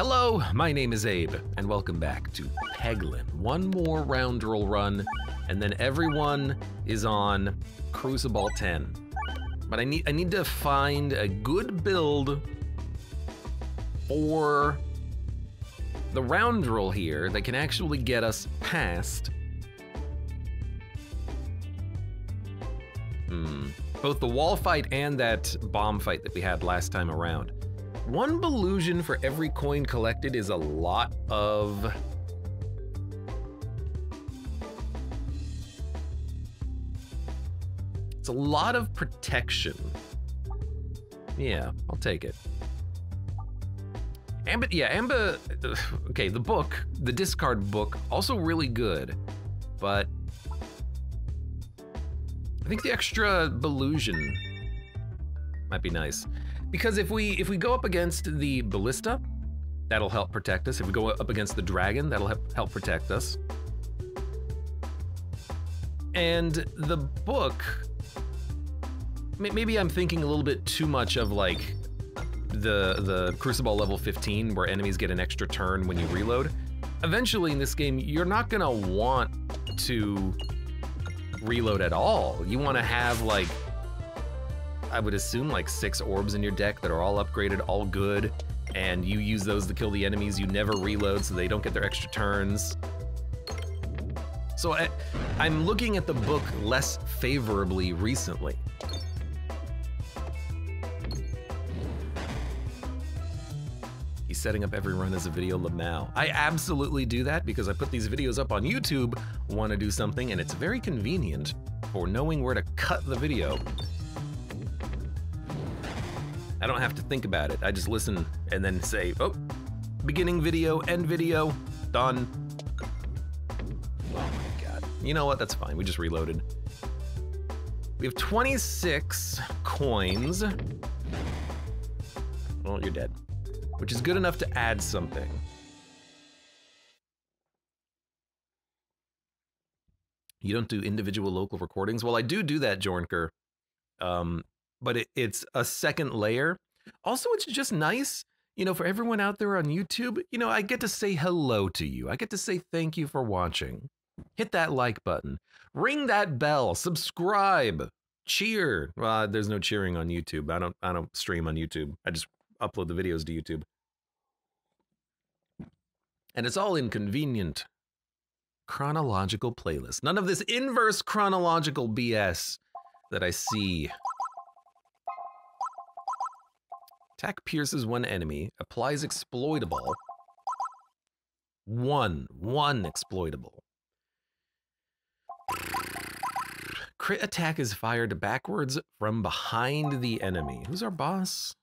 Hello, my name is Abe, and welcome back to Peglin. One more roundroll run, and then everyone is on Crucible 10. But I need to find a good build for the roundroll here that can actually get us past both the wall fight and that bomb fight that we had last time around. One Belusion for every coin collected is a lot of... It's a lot of protection. Yeah, I'll take it. Amba, okay, the book, the discard book, also really good, but I think the extra Belusion might be nice. Because if we go up against the Ballista, that'll help protect us. If we go up against the Dragon, that'll help protect us. And the book, maybe I'm thinking a little bit too much of like the Crucible level 15 where enemies get an extra turn when you reload. Eventually in this game, you're not gonna want to reload at all. You wanna have like, I would assume like 6 orbs in your deck that are all upgraded, all good, and you use those to kill the enemies. You never reload so they don't get their extra turns. So I'm looking at the book less favorably recently. He's setting up every run as a video Lamau. I absolutely do that because I put these videos up on YouTube, want to do something, and it's very convenient for knowing where to cut the video. I don't have to think about it. I just listen and then say, oh, beginning video, end video, done. Oh my God. You know what? That's fine. We just reloaded. We have 26 coins. Well, you're dead. Which is good enough to add something. You don't do individual local recordings? Well, I do that, Jornker. But it's a second layer. Also, it's just nice, you know, for everyone out there on YouTube, you know, I get to say hello to you. I get to say thank you for watching. Hit that like button. Ring that bell. Subscribe. Cheer. Well, there's no cheering on YouTube. I don't stream on YouTube. I just upload the videos to YouTube. And it's all in convenient chronological playlist. None of this inverse chronological BS that I see. Attack pierces one enemy, applies exploitable. One exploitable. Crit attack is fired backwards from behind the enemy. Who's our boss?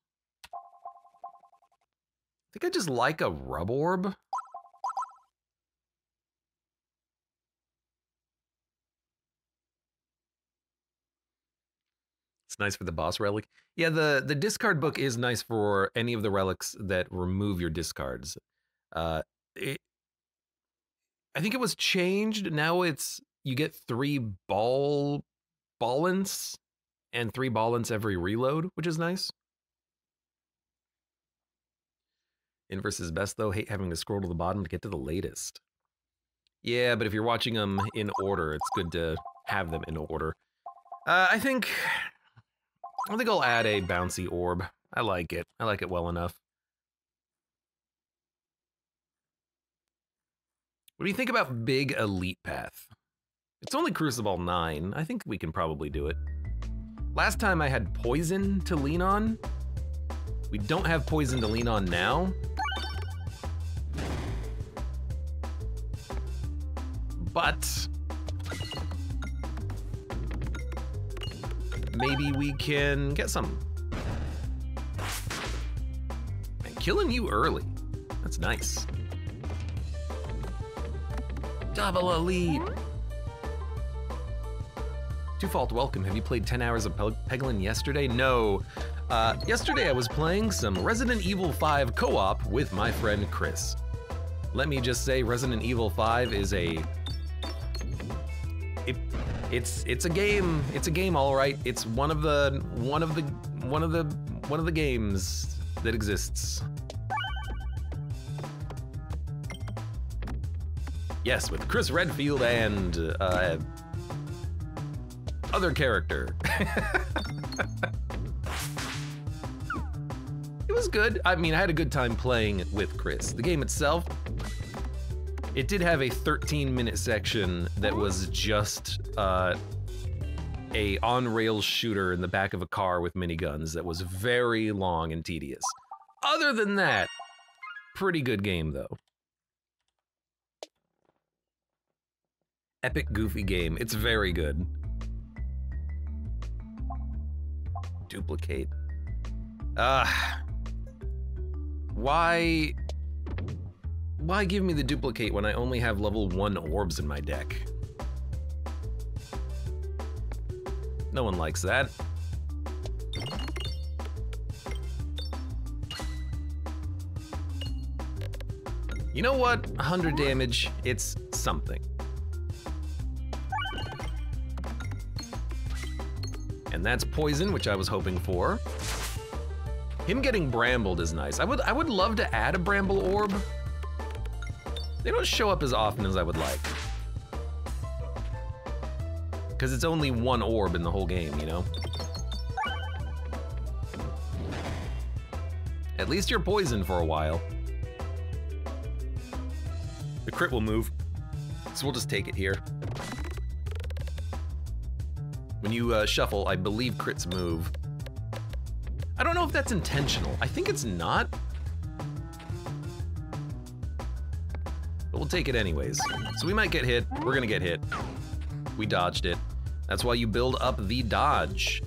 I think I just like a rub orb. It's nice for the boss relic. Yeah, the discard book is nice for any of the relics that remove your discards. I think it was changed. Now it's, you get 3 ballants and 3 ballants every reload, which is nice. Inverse is best though. Hate having to scroll to the bottom to get to the latest. Yeah, but if you're watching them in order, it's good to have them in order. I think I'll add a bouncy orb. I like it. I like it well enough. What do you think about Big Elite Path? It's only Crucible 9. I think we can probably do it. Last time I had Poison to lean on. We don't have Poison to lean on now. But maybe we can get some. And killing you early. That's nice. Double Elite. Twofault, welcome. Have you played 10 hours of Peglin yesterday? No. Yesterday I was playing some Resident Evil 5 co-op with my friend Chris. Let me just say, Resident Evil 5 is it's a game. It's a game, all right. It's one of the games that exists. Yes, with Chris Redfield and other character. It was good. I mean, I had a good time playing with Chris. The game itself, it did have a 13-minute section that was just a on-rails shooter in the back of a car with miniguns that was very long and tedious. Other than that, pretty good game though. Epic goofy game. It's very good. Duplicate. Why give me the duplicate when I only have level 1 orbs in my deck? No one likes that. You know what? 100 damage, it's something. And that's poison, which I was hoping for. Him getting brambled is nice. I would love to add a bramble orb. They don't show up as often as I would like. Because it's only 1 orb in the whole game, you know? At least you're poisoned for a while. The crit will move, so we'll just take it here. When you shuffle, I believe crits move. I don't know if that's intentional. I think it's not. But we'll take it anyways. So we might get hit. We're gonna get hit. We dodged it. That's why you build up the dodge.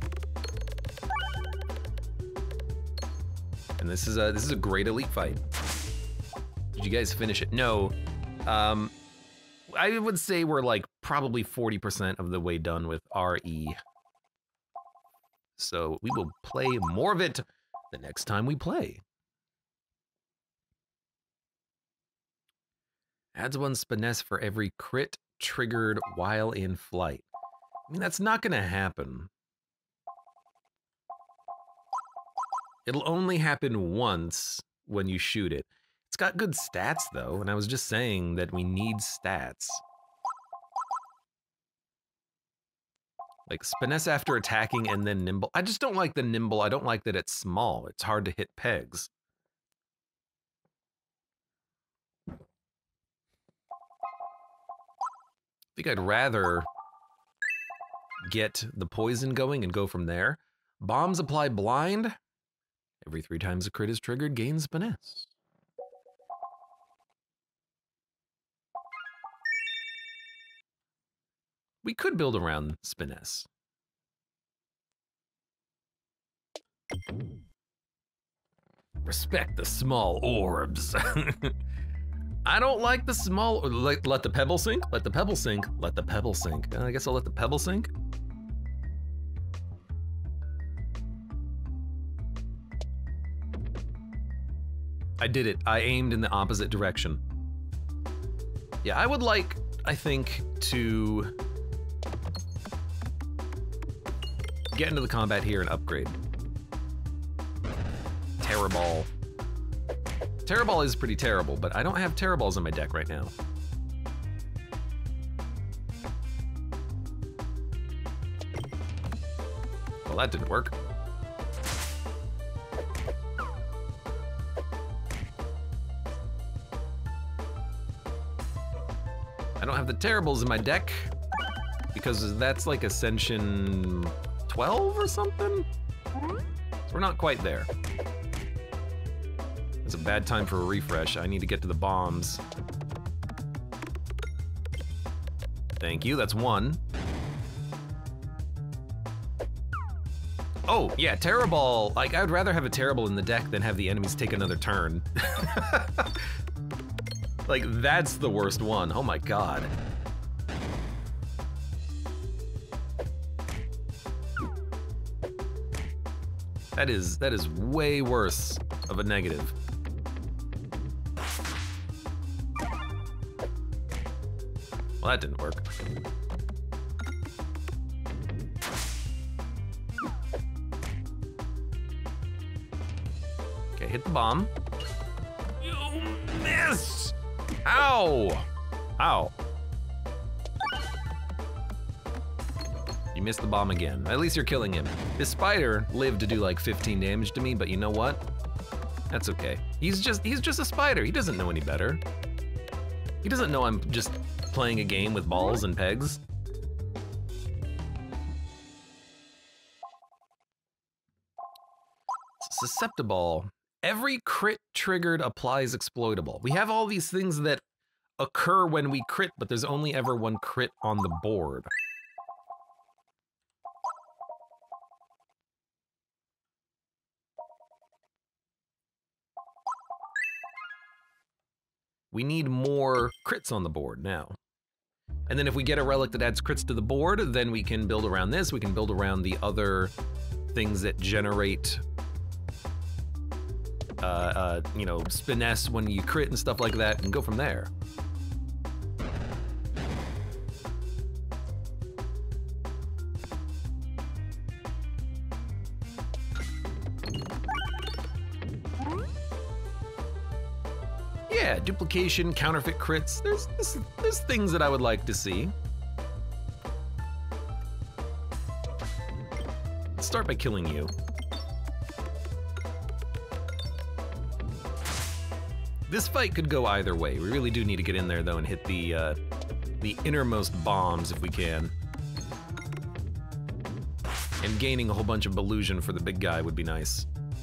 And this is a great elite fight. Did you guys finish it? No. I would say we're like probably 40% of the way done with RE. So we will play more of it the next time we play. Adds 1 Spiness for every crit triggered while in flight. I mean, that's not gonna happen. It'll only happen once when you shoot it. It's got good stats though, and I was just saying that we need stats. Like Spiness after attacking and then nimble. I just don't like the nimble. I don't like that it's small. It's hard to hit pegs. I think I'd rather get the poison going and go from there. Bombs apply blind. Every 3 times a crit is triggered, gain Spiness. We could build around Spiness. Respect the small orbs. I don't like the small, let the pebble sink, let the pebble sink, let the pebble sink. I guess I'll let the pebble sink. I did it. I aimed in the opposite direction. Yeah, I would like, I think, to get into the combat here and upgrade. Terror Ball. Terror Ball is pretty terrible, but I don't have Terror Balls in my deck right now. Well, that didn't work. I don't have the Terribles in my deck because that's like Ascension 12 or something? So we're not quite there. It's a bad time for a refresh. I need to get to the bombs. Thank you, that's 1. Oh, yeah, Terror Ball. Like, I would rather have a Terrible in the deck than have the enemies take another turn. Like, that's the worst one. Oh my god. That is way worse of a negative. Well, that didn't work. Okay, hit the bomb. You missed! Ow! Ow. You missed the bomb again. At least you're killing him. This spider lived to do like 15 damage to me, but you know what? That's okay. He's just a spider. He doesn't know any better. He doesn't know I'm just playing a game with balls and pegs. Susceptible. Every crit triggered applies exploitable. We have all these things that occur when we crit, but there's only ever one crit on the board. We need more crits on the board now. And then if we get a relic that adds crits to the board, then we can build around this. We can build around the other things that generate, you know, finesse when you crit and stuff like that, and go from there. Yeah, duplication, counterfeit crits. There's things that I would like to see. Let's start by killing you. This fight could go either way. We really do need to get in there though and hit the innermost bombs if we can. And gaining a whole bunch of Belusion for the big guy would be nice.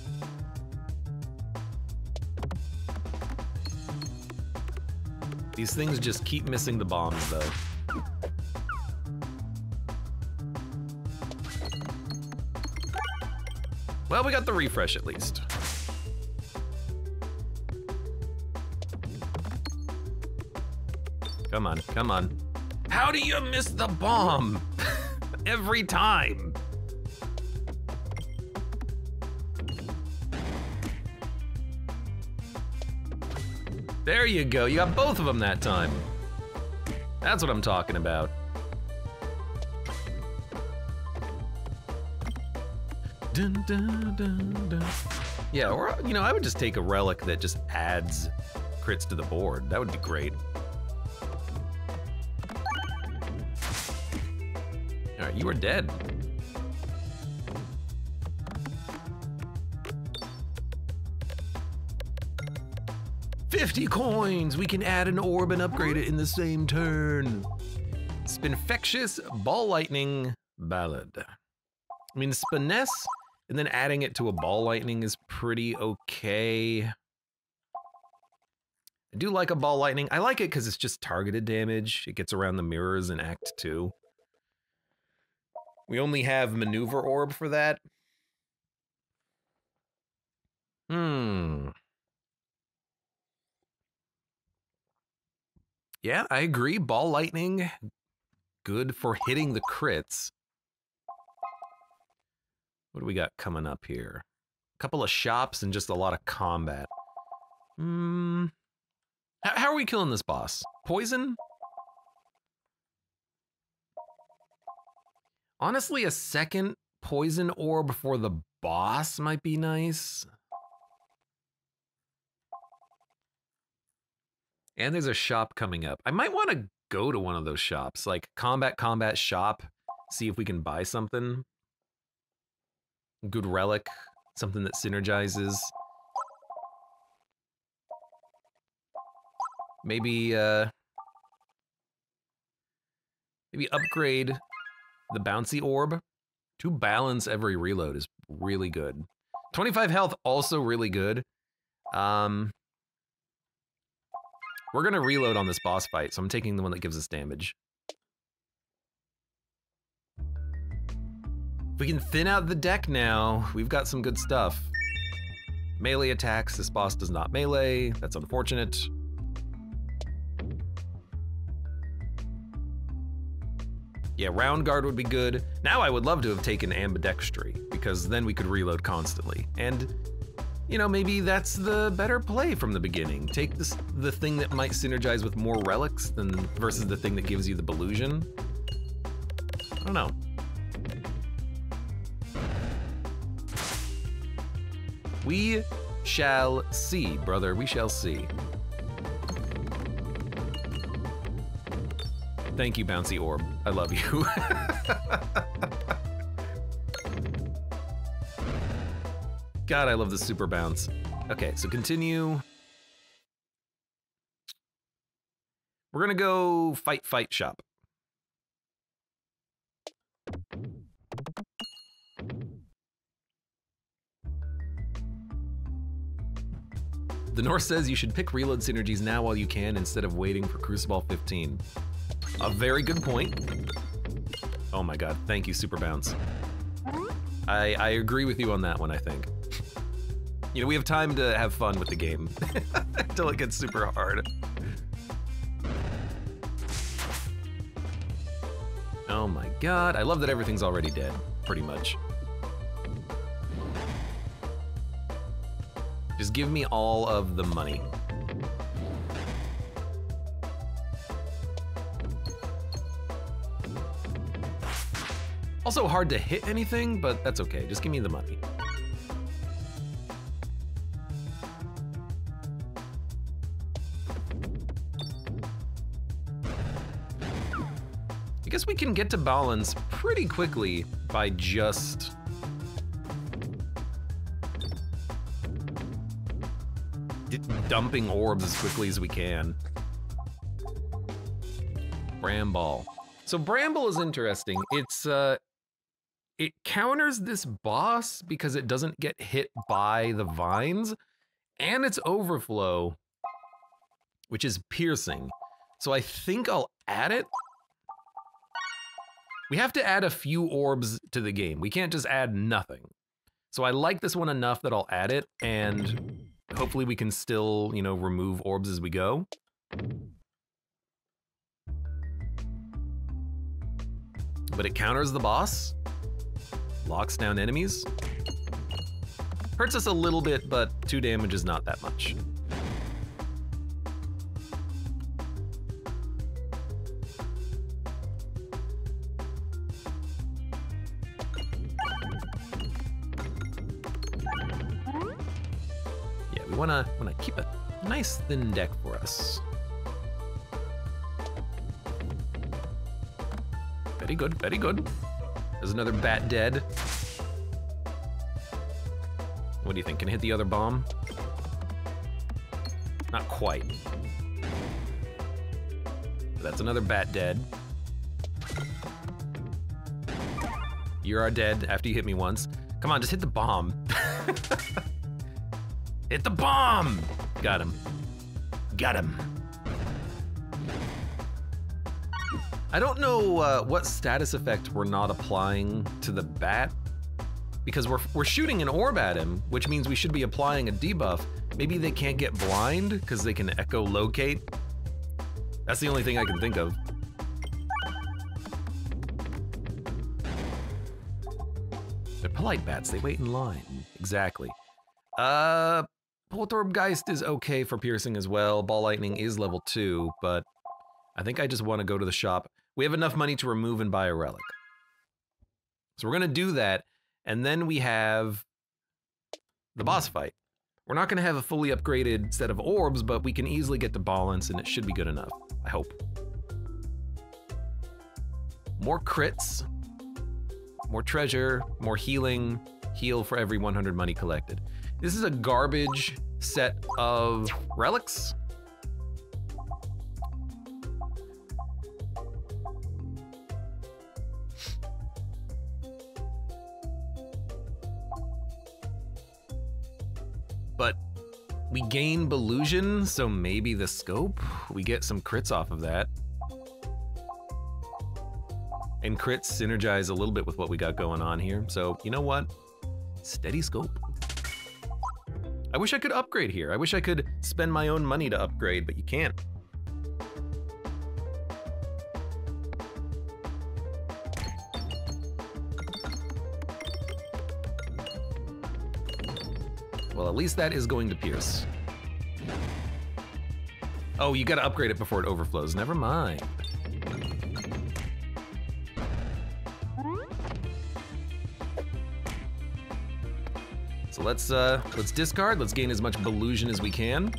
These things just keep missing the bombs, though. Well, we got the refresh at least. Come on, come on. How do you miss the bomb? Every time. There you go, you got both of them that time. That's what I'm talking about. Dun, dun, dun, dun. Yeah, or, you know, I would just take a relic that just adds crits to the board. That would be great. All right, you are dead. $50 coins! We can add an orb and upgrade it in the same turn. Spinfectious, Ball Lightning, Ballad. I mean, Spiness, and then adding it to a Ball Lightning is pretty okay. I do like a Ball Lightning. I like it because it's just targeted damage. It gets around the mirrors in Act 2. We only have Maneuver Orb for that. Yeah, I agree. Ball Lightning, good for hitting the crits. What do we got coming up here? A couple of shops and just a lot of combat. How are we killing this boss? Poison? Honestly, a second poison orb for the boss might be nice. And there's a shop coming up. I might want to go to one of those shops, like combat shop, see if we can buy something. Good relic, something that synergizes. Maybe maybe upgrade the bouncy orb. To balance every reload is really good. 25 health, also really good. We're gonna reload on this boss fight, so I'm taking the one that gives us damage. If we can thin out the deck now, we've got some good stuff. Melee attacks, this boss does not melee, that's unfortunate. Yeah, Round Guard would be good. Now I would love to have taken Ambidextry, because then we could reload constantly. And, you know, maybe that's the better play from the beginning. Take the thing that might synergize with more relics versus the thing that gives you the Belusion. I don't know. We shall see, brother, we shall see. Thank you, Bouncy Orb. I love you. God, I love the super bounce. Okay, so continue. We're gonna go fight shop. The North says you should pick reload synergies now while you can instead of waiting for Crucible 15. A very good point. Oh my god, thank you, Super Bounce. I agree with you on that one, I think. You know, we have time to have fun with the game until it gets super hard. Oh my god, I love that everything's already dead, pretty much. Just give me all of the money. Also hard to hit anything, but that's okay. Just give me the money. I guess we can get to balance pretty quickly by just dumping orbs as quickly as we can. Bramble. So Bramble is interesting. It's it counters this boss because it doesn't get hit by the vines, and it's overflow, which is piercing. So I think I'll add it. We have to add a few orbs to the game. We can't just add nothing. So I like this one enough that I'll add it, and hopefully we can still, you know, remove orbs as we go. But it counters the boss, locks down enemies, hurts us a little bit, but 2 damage is not that much. We wanna keep a nice thin deck for us. Very good, very good. There's another bat dead. What do you think? Can it hit the other bomb? Not quite. That's another bat dead. You are dead after you hit me once. Come on, just hit the bomb. Hit the bomb! Got him. Got him. I don't know what status effect we're not applying to the bat, because we're shooting an orb at him, which means we should be applying a debuff. Maybe they can't get blind because they can echolocate. That's the only thing I can think of. They're polite bats, they wait in line. Exactly. Poltergeist is okay for piercing as well. Ball Lightning is level 2, but I think I just want to go to the shop. We have enough money to remove and buy a relic. So we're gonna do that, and then we have the boss fight. We're not gonna have a fully upgraded set of orbs, but we can easily get to balance, and it should be good enough, I hope. More crits, more treasure, more healing, heal for every 100 money collected. This is a garbage set of relics. But we gain Belusion, so maybe the scope? We get some crits off of that. And crits synergize a little bit with what we got going on here. So, you know what? Steady scope. I wish I could upgrade here. I wish I could spend my own money to upgrade, but you can't. Well, at least that is going to pierce. Oh, you gotta upgrade it before it overflows. Never mind. So let's discard. Let's gain as much Belusion as we can.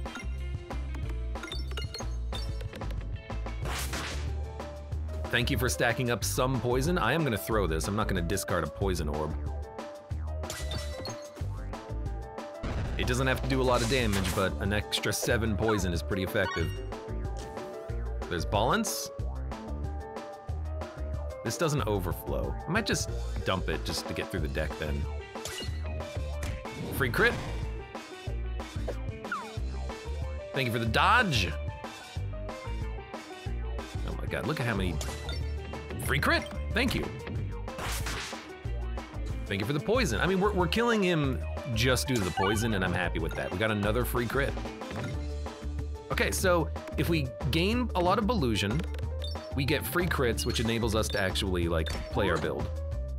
Thank you for stacking up some poison. I am gonna throw this. I'm not gonna discard a poison orb. It doesn't have to do a lot of damage, but an extra 7 poison is pretty effective. There's balance. This doesn't overflow. I might just dump it just to get through the deck then. Free crit. Thank you for the dodge. Oh my god, look at how many... Free crit, thank you. Thank you for the poison. I mean, we're killing him just due to the poison, and I'm happy with that. We got another free crit. Okay, so if we gain a lot of Belusion, we get free crits, which enables us to actually, like, play our build.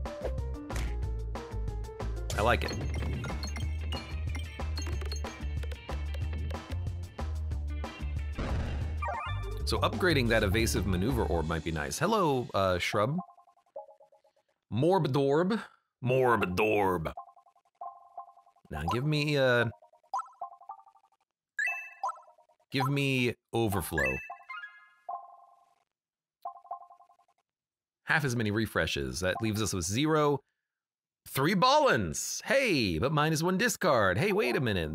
I like it. So upgrading that evasive maneuver orb might be nice. Hello, Shrub. Morbidorb. Morbidorb. Now give me overflow. Half as many refreshes. That leaves us with 0. 3 Ballons. Hey, but -1 discard. Hey, wait a minute.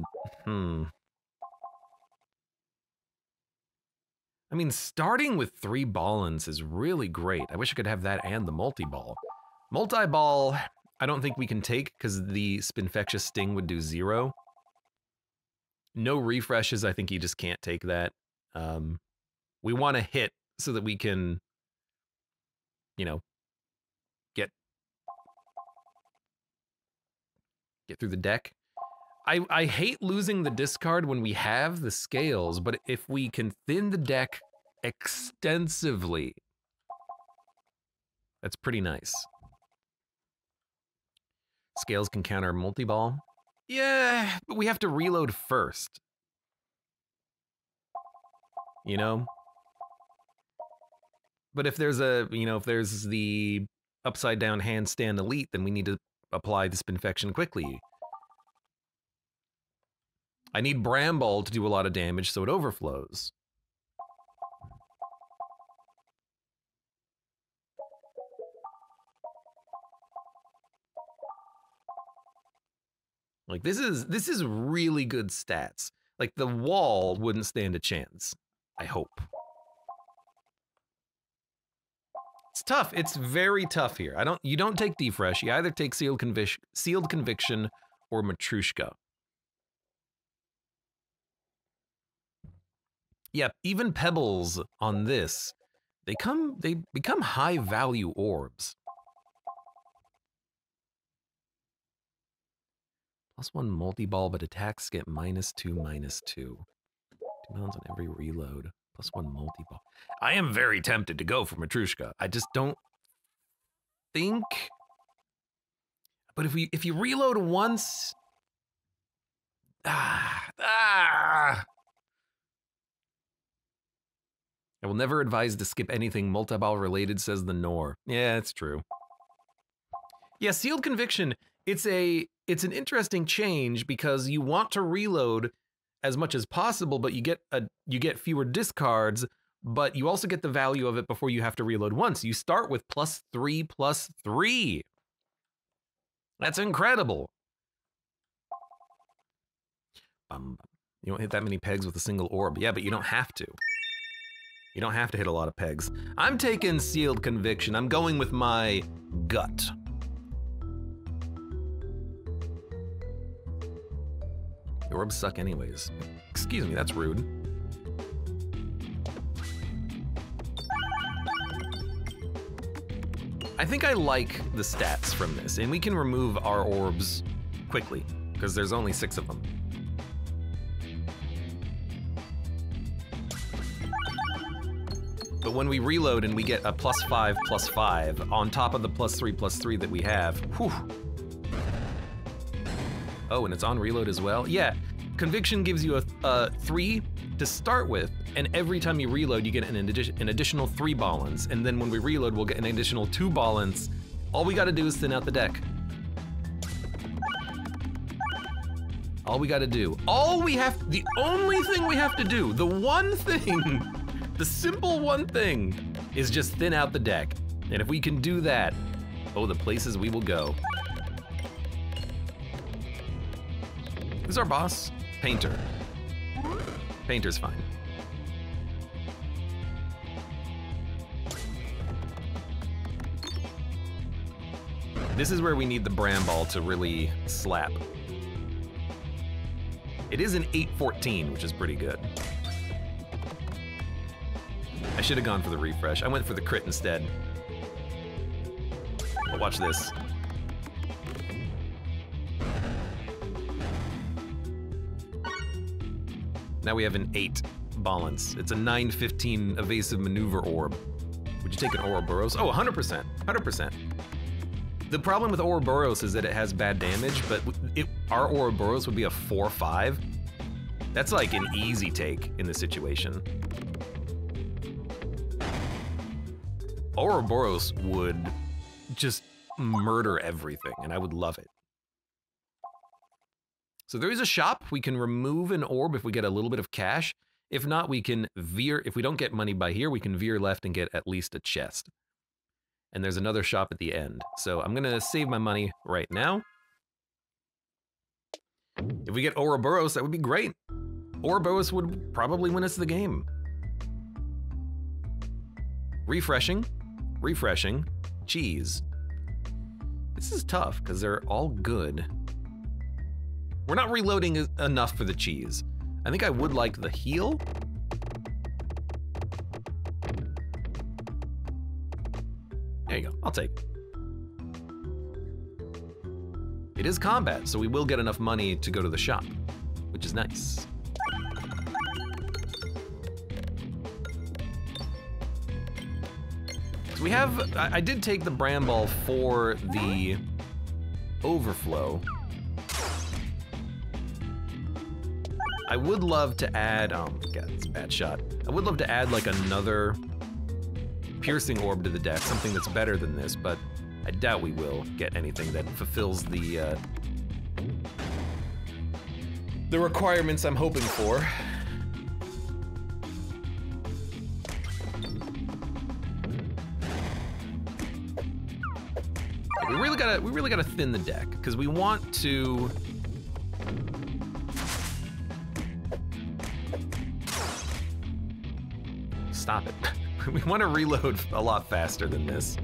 I mean, starting with 3 Ballons is really great. I wish I could have that and the multi-ball. Multi-ball, I don't think we can take because the Spinfectious Sting would do 0. No refreshes, I think you just can't take that. We want to hit so that we can, you know, get through the deck. I hate losing the discard when we have the scales, but if we can thin the deck extensively, that's pretty nice. Scales can counter multi-ball. Yeah, but we have to reload first. You know? But if there's a, you know, if there's the upside down handstand elite, then we need to apply the Spinfection quickly. I need Bramble to do a lot of damage so it overflows. Like this is really good stats. Like the wall wouldn't stand a chance, I hope. It's tough. It's very tough here. You don't take Defresh. You either take Sealed Conviction or Matryoshka. Yeah, even Pebbles on this, they become high value orbs. +1 multi-ball, but attacks get -2/-2. 2 bounds on every reload. +1 multi-ball. I am very tempted to go for Matryoshka. I just don't think. But if you reload once, I will never advise to skip anything multi-ball related, says the Nor. Yeah, it's true. Yeah, Sealed Conviction, it's an interesting change because you want to reload as much as possible, but you get fewer discards, but you also get the value of it before you have to reload once. You start with +3/+3. That's incredible. You don't hit that many pegs with a single orb. Yeah, but you don't have to. You don't have to hit a lot of pegs. I'm taking Sealed Conviction. I'm going with my gut. The orbs suck anyways. Excuse me, that's rude. I think I like the stats from this, and we can remove our orbs quickly, because there's only 6 of them. But when we reload and we get a +5/+5 on top of the +3/+3 that we have, whew. Oh, and it's on reload as well? Yeah, Conviction gives you a 3 to start with, and every time you reload, you get an additional 3 Ballons, and then when we reload, we'll get an additional 2 Ballons. All we gotta do is thin out the deck. All we gotta do. The only thing we have to do, the one thing, the simple one thing, is just thin out the deck. And if we can do that, oh, the places we will go. Who's our boss? Painter. Painter's fine. This is where we need the Bramble to really slap. It is an 814, which is pretty good. I should have gone for the refresh. I went for the crit instead. But watch this. Now we have an 8 balance. It's a 915 evasive maneuver orb. Would you take an Ouroboros? Oh, 100%. 100%. The problem with Ouroboros is that it has bad damage, but our Ouroboros would be a 4-5. That's like an easy take in this situation. Ouroboros would just murder everything, and I would love it. So there is a shop. We can remove an orb if we get a little bit of cash. If not, we can veer. If we don't get money by here, we can veer left and get at least a chest. And there's another shop at the end. So I'm gonna save my money right now. If we get Ouroboros, that would be great. Ouroboros would probably win us the game. Refreshing, refreshing, cheese. This is tough because they're all good. We're not reloading enough for the cheese. I think I would like the heal. There you go, I'll take it. It is combat, so we will get enough money to go to the shop, which is nice. So we have, I did take the Bramble for the overflow. I would love to add, oh my god, it's a bad shot. I would love to add like another piercing orb to the deck, something that's better than this, but I doubt we will get anything that fulfills the requirements I'm hoping for. We really gotta thin the deck because we want to. Stop it. We want to reload a lot faster than this.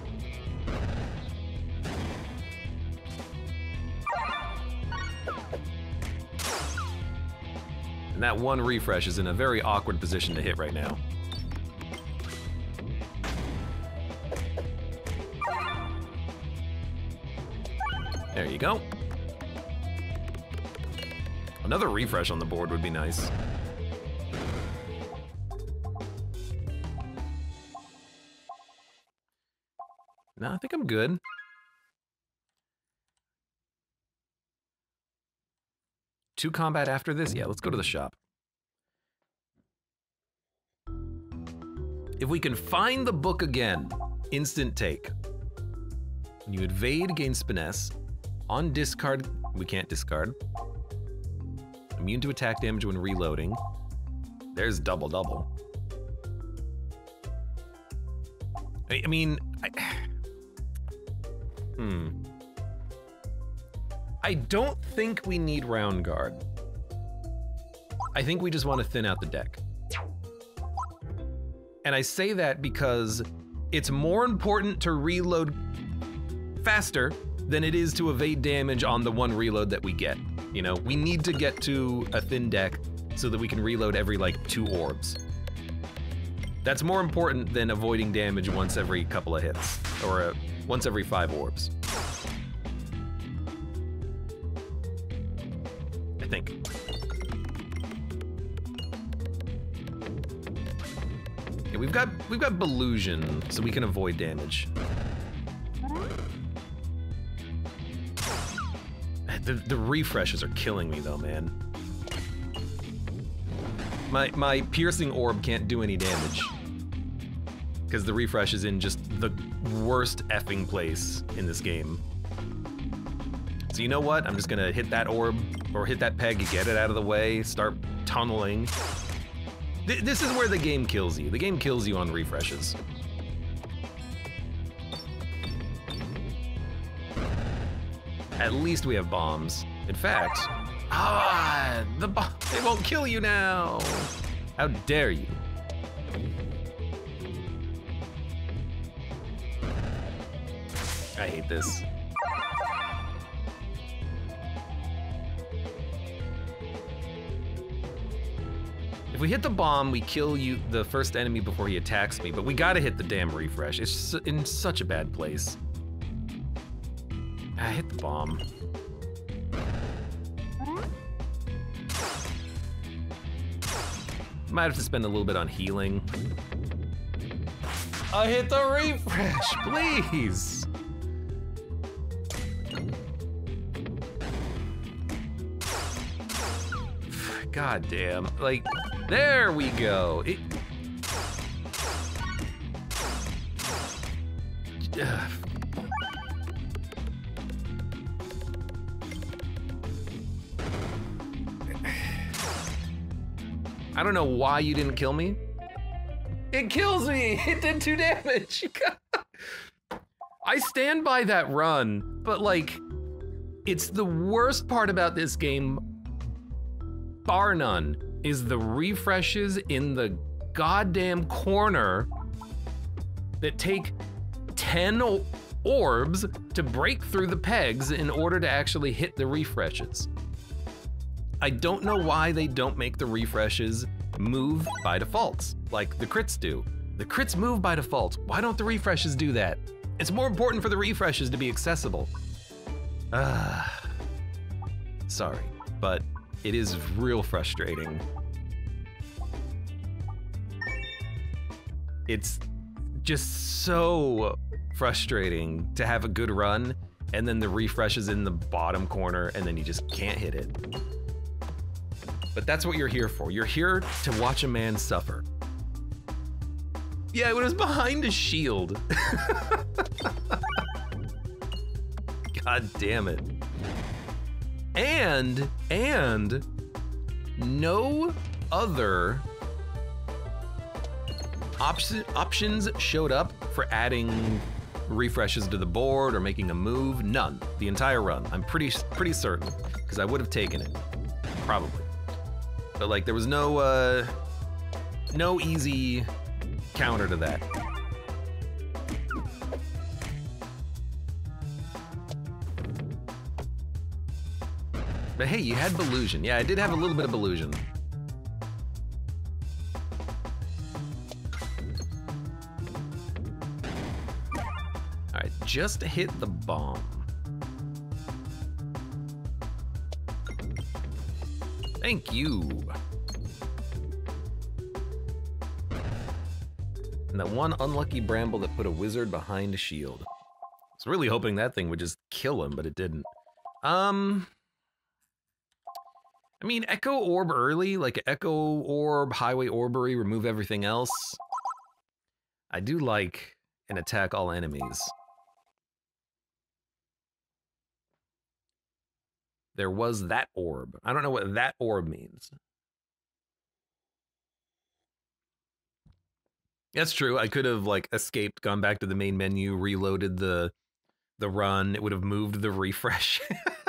And that one refresh is in a very awkward position to hit right now. There you go. Another refresh on the board would be nice. No, I think I'm good. Two combat after this? Yeah, let's go to the shop. If we can find the book again, instant take. When you evade, gain finesse. On discard, we can't discard. Immune to attack damage when reloading. There's double. I mean, I don't think we need Round Guard. I think we just want to thin out the deck. And I say that because it's more important to reload faster than it is to evade damage on the one reload that we get. You know, we need to get to a thin deck so that we can reload every like 2 orbs. That's more important than avoiding damage once every couple of hits, or once every 5 orbs. I think. Yeah, we've got Belusion, so we can avoid damage. The refreshes are killing me though, man. My piercing orb can't do any damage because the refresh is in just the worst effing place in this game. So you know what? I'm just gonna hit that orb or hit that peg, get it out of the way, start tunneling. This is where the game kills you. The game kills you on refreshes. At least we have bombs. In fact, they won't kill you now. How dare you? I hate this. If we hit the bomb, we kill the first enemy before he attacks me, but we gotta hit the damn refresh. It's in such a bad place. I hit the bomb. Might have to spend a little bit on healing. I hit the refresh, please! God damn, like, there we go. I don't know why you didn't kill me. It kills me, it did 2 damage. I stand by that run, but like, it's the worst part about this game, bar none, is the refreshes in the goddamn corner that take 10 orbs to break through the pegs in order to actually hit the refreshes. I don't know why they don't make the refreshes move by default, like the crits do. The crits move by default. Why don't the refreshes do that? It's more important for the refreshes to be accessible. Sorry, but it is real frustrating. It's just so frustrating to have a good run and then the refresh is in the bottom corner and then you just can't hit it. But that's what you're here for. You're here to watch a man suffer. Yeah, it was behind a shield. God damn it. And no other options showed up for adding refreshes to the board or making a move. None. The entire run. I'm pretty certain, because I would have taken it, probably. But like, there was no easy counter to that. But hey, you had Belusion. Yeah, I did have a little bit of Belusion. All right, just hit the bomb. Thank you. And that one unlucky bramble that put a wizard behind a shield. I was really hoping that thing would just kill him, but it didn't. I mean, Echo Orb early, like Echo Orb, Highway Orbery, remove everything else. I do like an attack all enemies. There was that orb. I don't know what that orb means. That's true. I could have like escaped, gone back to the main menu, reloaded the run. It would have moved the refresh.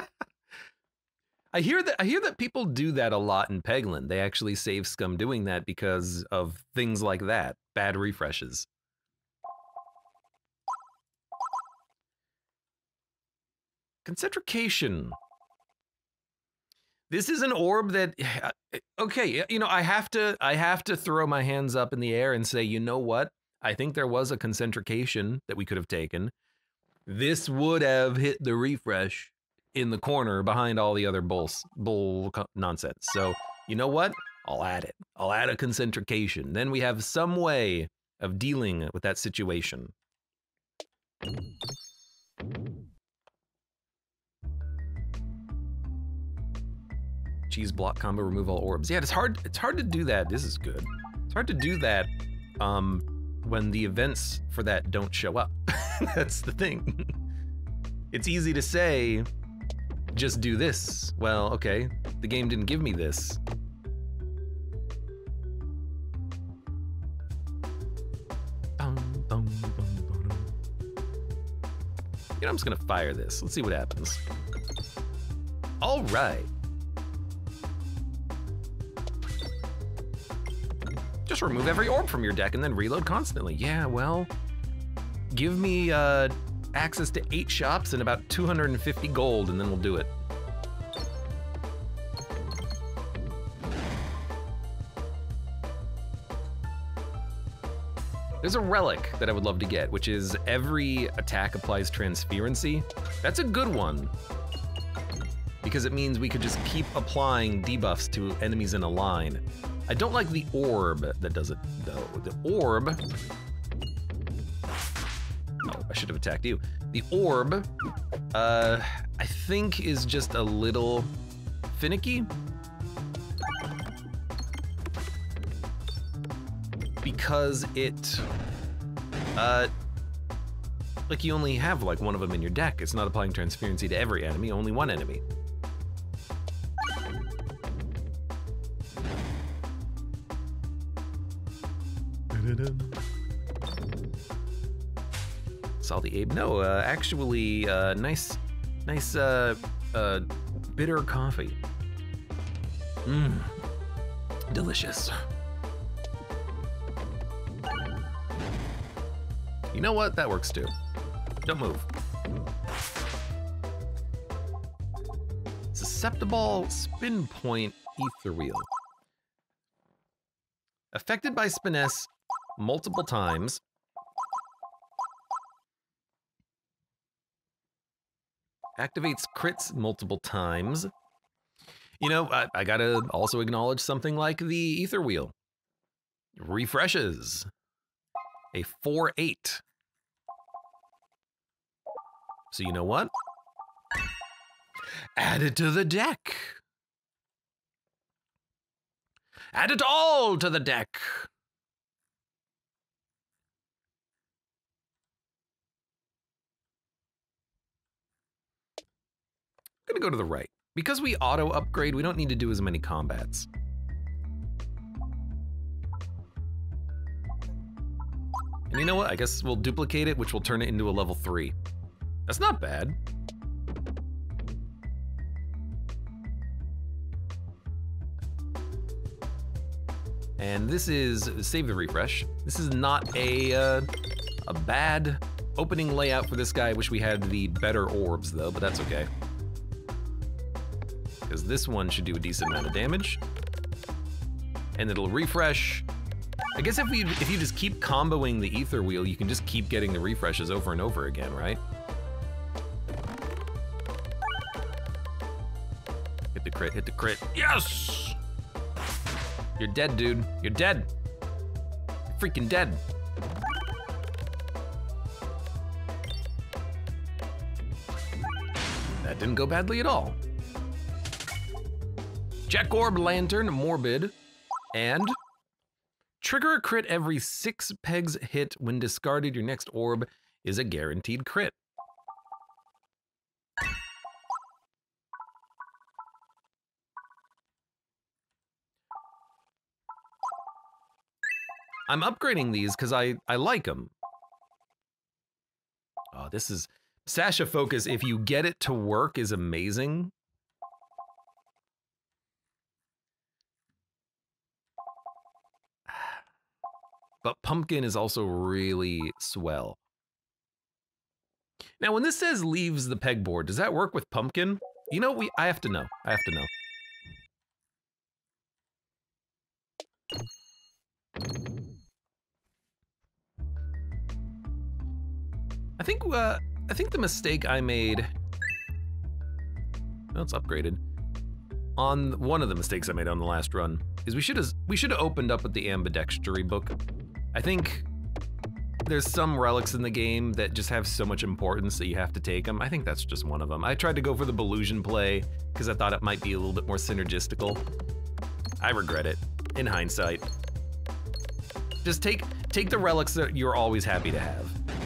I hear that people do that a lot in Peglin. They actually save scum doing that because of things like that, bad refreshes. Concentrication. This is an orb that, okay, you know, I have to throw my hands up in the air and say, you know what? I think there was a concentrication that we could have taken. This would have hit the refresh in the corner behind all the other bull nonsense. So, you know what? I'll add it. I'll add a concentrication. Then we have some way of dealing with that situation. Cheese block combo, remove all orbs. Yeah, it's hard to do that. This is good. It's hard to do that when the events for that don't show up. That's the thing. It's easy to say, just do this. Well, okay, the game didn't give me this. You know, I'm just gonna fire this. Let's see what happens. All right. Just remove every orb from your deck and then reload constantly. Yeah, well, give me access to 8 shops and about 250 gold, and then we'll do it. There's a relic that I would love to get, which is every attack applies transferency. That's a good one, because it means we could just keep applying debuffs to enemies in a line. I don't like the orb that does it, though. The orb... Oh, I should have attacked you. The orb, I think is just a little finicky. Because it, like you only have like one of them in your deck. It's not applying transparency to every enemy, only one enemy. Saw the Abe. No, actually, nice, bitter coffee. Mmm, delicious. You know what? That works too. Don't move. Susceptible spin point ether wheel. Affected by Spiness multiple times. Activates crits multiple times. You know, I gotta also acknowledge something like the ether wheel. Refreshes. A 4/8. So you know what? Add it to the deck. Add it all to the deck. I'm gonna go to the right. Because we auto upgrade, we don't need to do as many combats. And you know what? I guess we'll duplicate it, which will turn it into a level 3. That's not bad. And this is, save the refresh. This is not a bad opening layout for this guy. I wish we had the better orbs though, but that's okay. Because this one should do a decent amount of damage. And it'll refresh. I guess if you just keep comboing the ether wheel, you can just keep getting the refreshes over and over again, right? Hit the crit, hit the crit. Yes! You're dead, dude. You're dead. You're freaking dead. That didn't go badly at all. Jack Orb Lantern, Morbid, and trigger a crit every 6 pegs hit. When discarded, your next orb is a guaranteed crit. I'm upgrading these because I like them. Oh, this is... Sasha Focus, if you get it to work, is amazing. But Pumpkin is also really swell. Now, when this says leaves the pegboard, does that work with Pumpkin? You know, I have to know. I have to know. I think the mistake I made... Well, it's upgraded. On one of the mistakes I made on the last run is we should have opened up with the ambidextry book. I think there's some relics in the game that just have so much importance that you have to take them. I think that's just one of them. I tried to go for the Belusion play because I thought it might be a little bit more synergistical. I regret it, in hindsight. Just take the relics that you're always happy to have.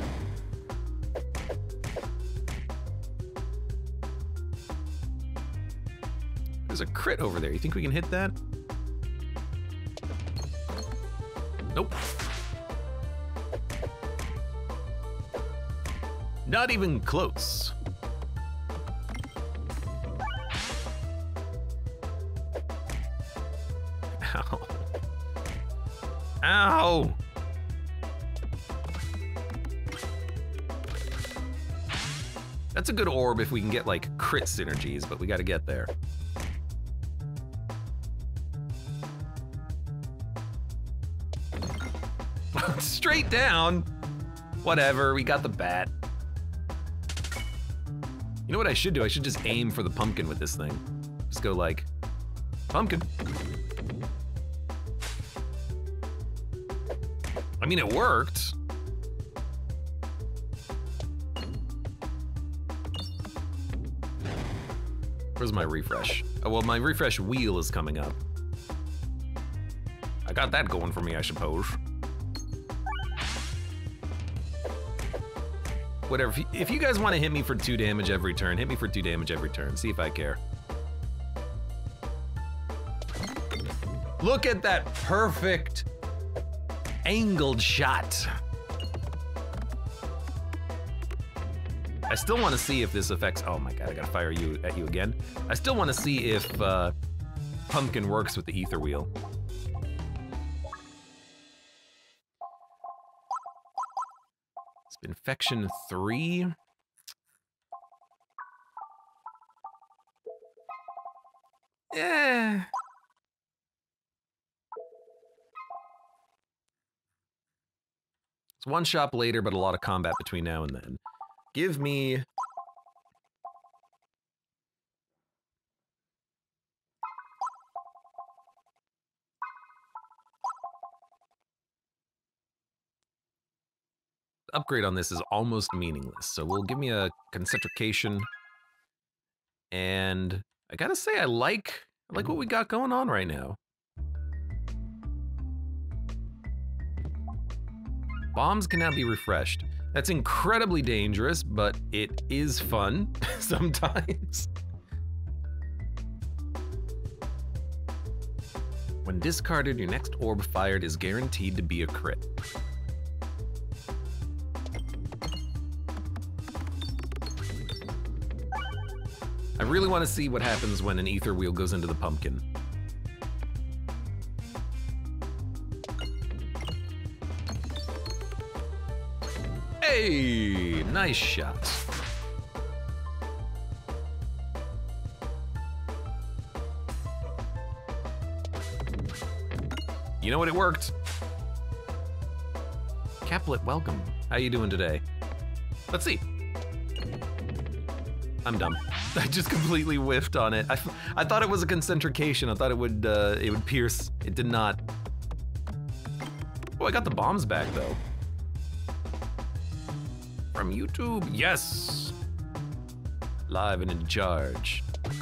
There's a crit over there. You think we can hit that? Nope. Not even close. Ow! That's a good orb if we can get like crit synergies, but we gotta get there. Straight down. Whatever, we got the bat. You know what I should do? I should just aim for the pumpkin with this thing. Just go like, pumpkin. I mean, it worked. Where's my refresh? Oh, well, my refresh wheel is coming up. I got that going for me, I suppose. Whatever, if you guys want to hit me for 2 damage every turn, hit me for 2 damage every turn. See if I care. Look at that perfect angled shot. I still want to see if this affects, oh my god, I gotta fire you at you again. I still want to see if pumpkin works with the ether wheel. Infection 3. Yeah. It's one shop later, but a lot of combat between now and then. Give me... upgrade on this is almost meaningless, so we'll give me a concentrication. And I gotta say, I like what we got going on right now. Bombs can now be refreshed. That's incredibly dangerous, but it is fun sometimes. When discarded, your next orb fired is guaranteed to be a crit. I really want to see what happens when an ether wheel goes into the pumpkin. Hey, nice shot. You know what, it worked. Caplet, welcome. How you doing today? Let's see. I'm dumb. I just completely whiffed on it. I thought it was a concentrication. I thought it would pierce. It did not. Oh, I got the bombs back though. From YouTube, yes. Live and in charge.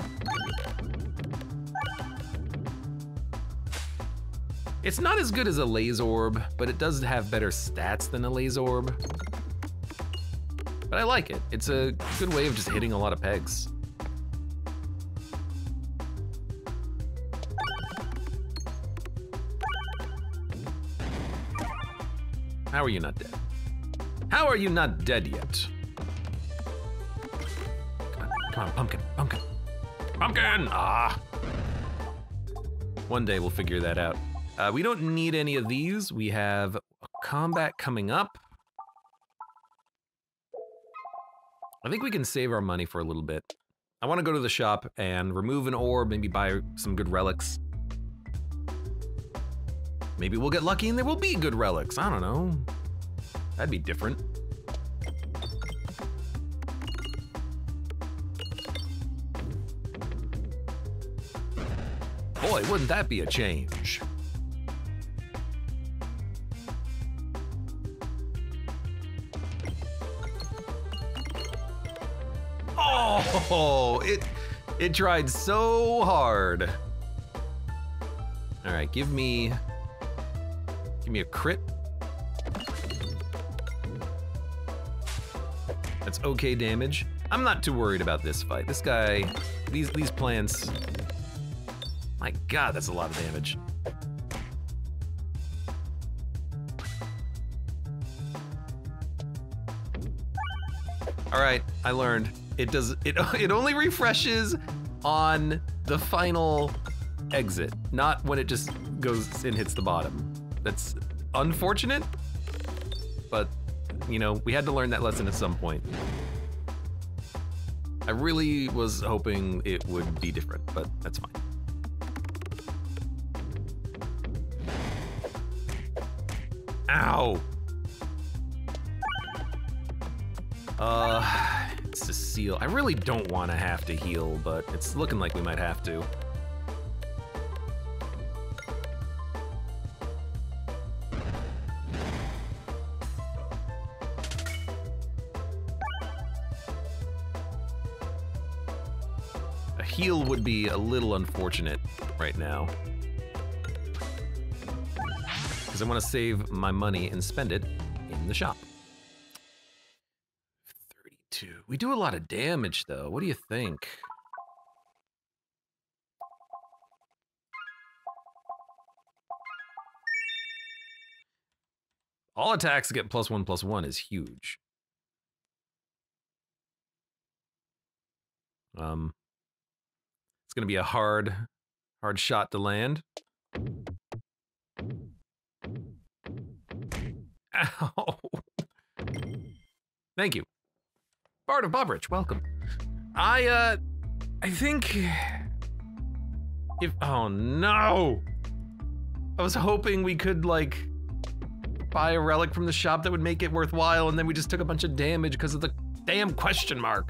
It's not as good as a Lazorb, but it does have better stats than a Lazorb. But I like it. It's a good way of just hitting a lot of pegs. How are you not dead? How are you not dead yet? Come on, pumpkin, pumpkin. Pumpkin! Ah! One day we'll figure that out. We don't need any of these. We have a combat coming up. I think we can save our money for a little bit. I want to go to the shop and remove an orb, maybe buy some good relics. Maybe we'll get lucky and there will be good relics. I don't know. That'd be different. Boy, wouldn't that be a change? Oh, it tried so hard. All right, give me a crit. That's okay damage. I'm not too worried about this fight. This guy, these plants. My God, that's a lot of damage. All right, I learned. It only refreshes on the final exit, not when it just goes and hits the bottom. unfortunate, but, you know, we had to learn that lesson at some point. I really was hoping it would be different, but that's fine. Ow! It's a seal. I really don't want to have to heal, but it's looking like we might have to. A heal would be a little unfortunate right now, because I want to save my money and spend it in the shop. 32. We do a lot of damage, though. What do you think? All attacks get +1/+1 is huge. It's gonna be a hard shot to land. Ow! Thank you. Bard of Bobrich, welcome. I think if, oh no! I was hoping we could, like, buy a relic from the shop that would make it worthwhile, and then we just took a bunch of damage because of the damn question mark.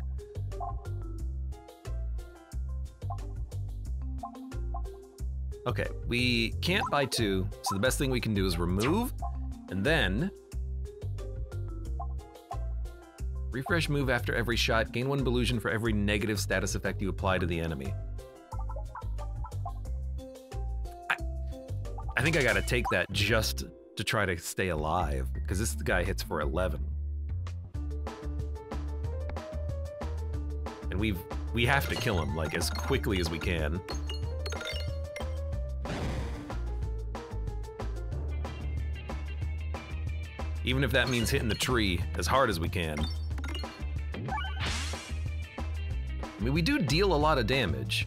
Okay, we can't buy 2, so the best thing we can do is remove, and then refresh move after every shot, gain 1 Belusion for every negative status effect you apply to the enemy. I think I gotta take that just to try to stay alive, because this guy hits for 11. And we have to kill him, like, as quickly as we can. Even if that means hitting the tree as hard as we can. I mean, we do deal a lot of damage.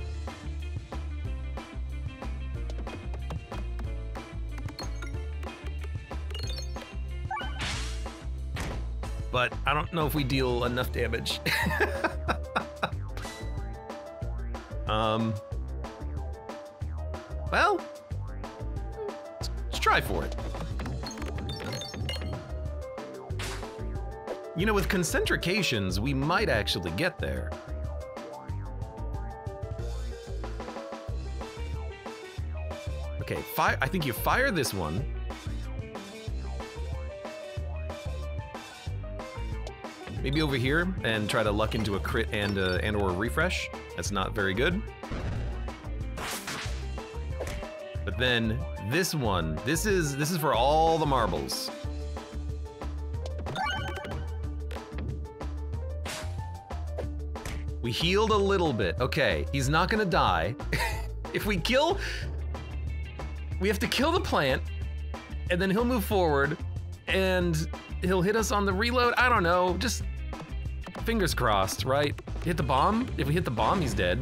But I don't know if we deal enough damage. Well, let's try for it. You know, with concentrications, we might actually get there. Okay, I think you fire this one. Maybe over here and try to luck into a crit and or a refresh. That's not very good. But then this one, this is for all the marbles. We healed a little bit. Okay, he's not gonna die. If we kill, we have to kill the plant, and then he'll move forward, and he'll hit us on the reload. I don't know, just fingers crossed, right? Hit the bomb? If we hit the bomb, he's dead.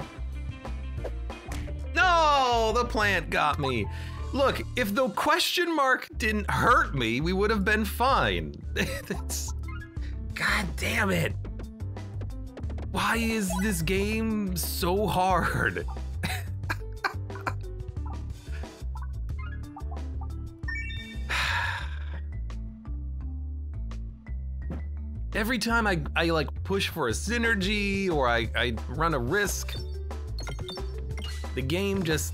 No, the plant got me. Look, if the question mark didn't hurt me, we would have been fine. That's, God damn it. Why is this game so hard? Every time I like push for a synergy or I run a risk, the game just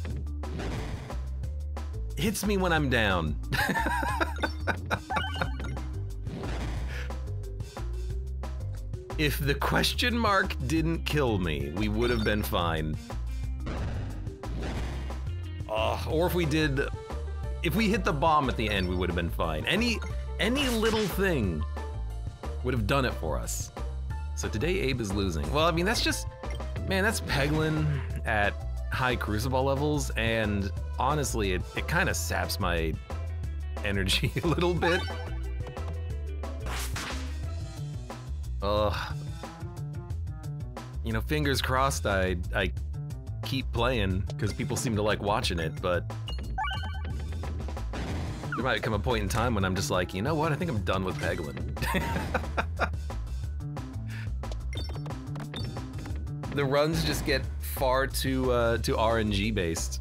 hits me when I'm down. If the question mark didn't kill me, we would have been fine. Or if we hit the bomb at the end, we would have been fine. Any little thing would have done it for us. So today Abe is losing. Well, I mean, that's just, man, that's Peglin at high Crucible levels, and honestly, it kind of saps my energy a little bit. You know, fingers crossed I keep playing, because people seem to like watching it, but... There might come a point in time when I'm just like, you know what? I think I'm done with Peglin. The runs just get far too RNG based.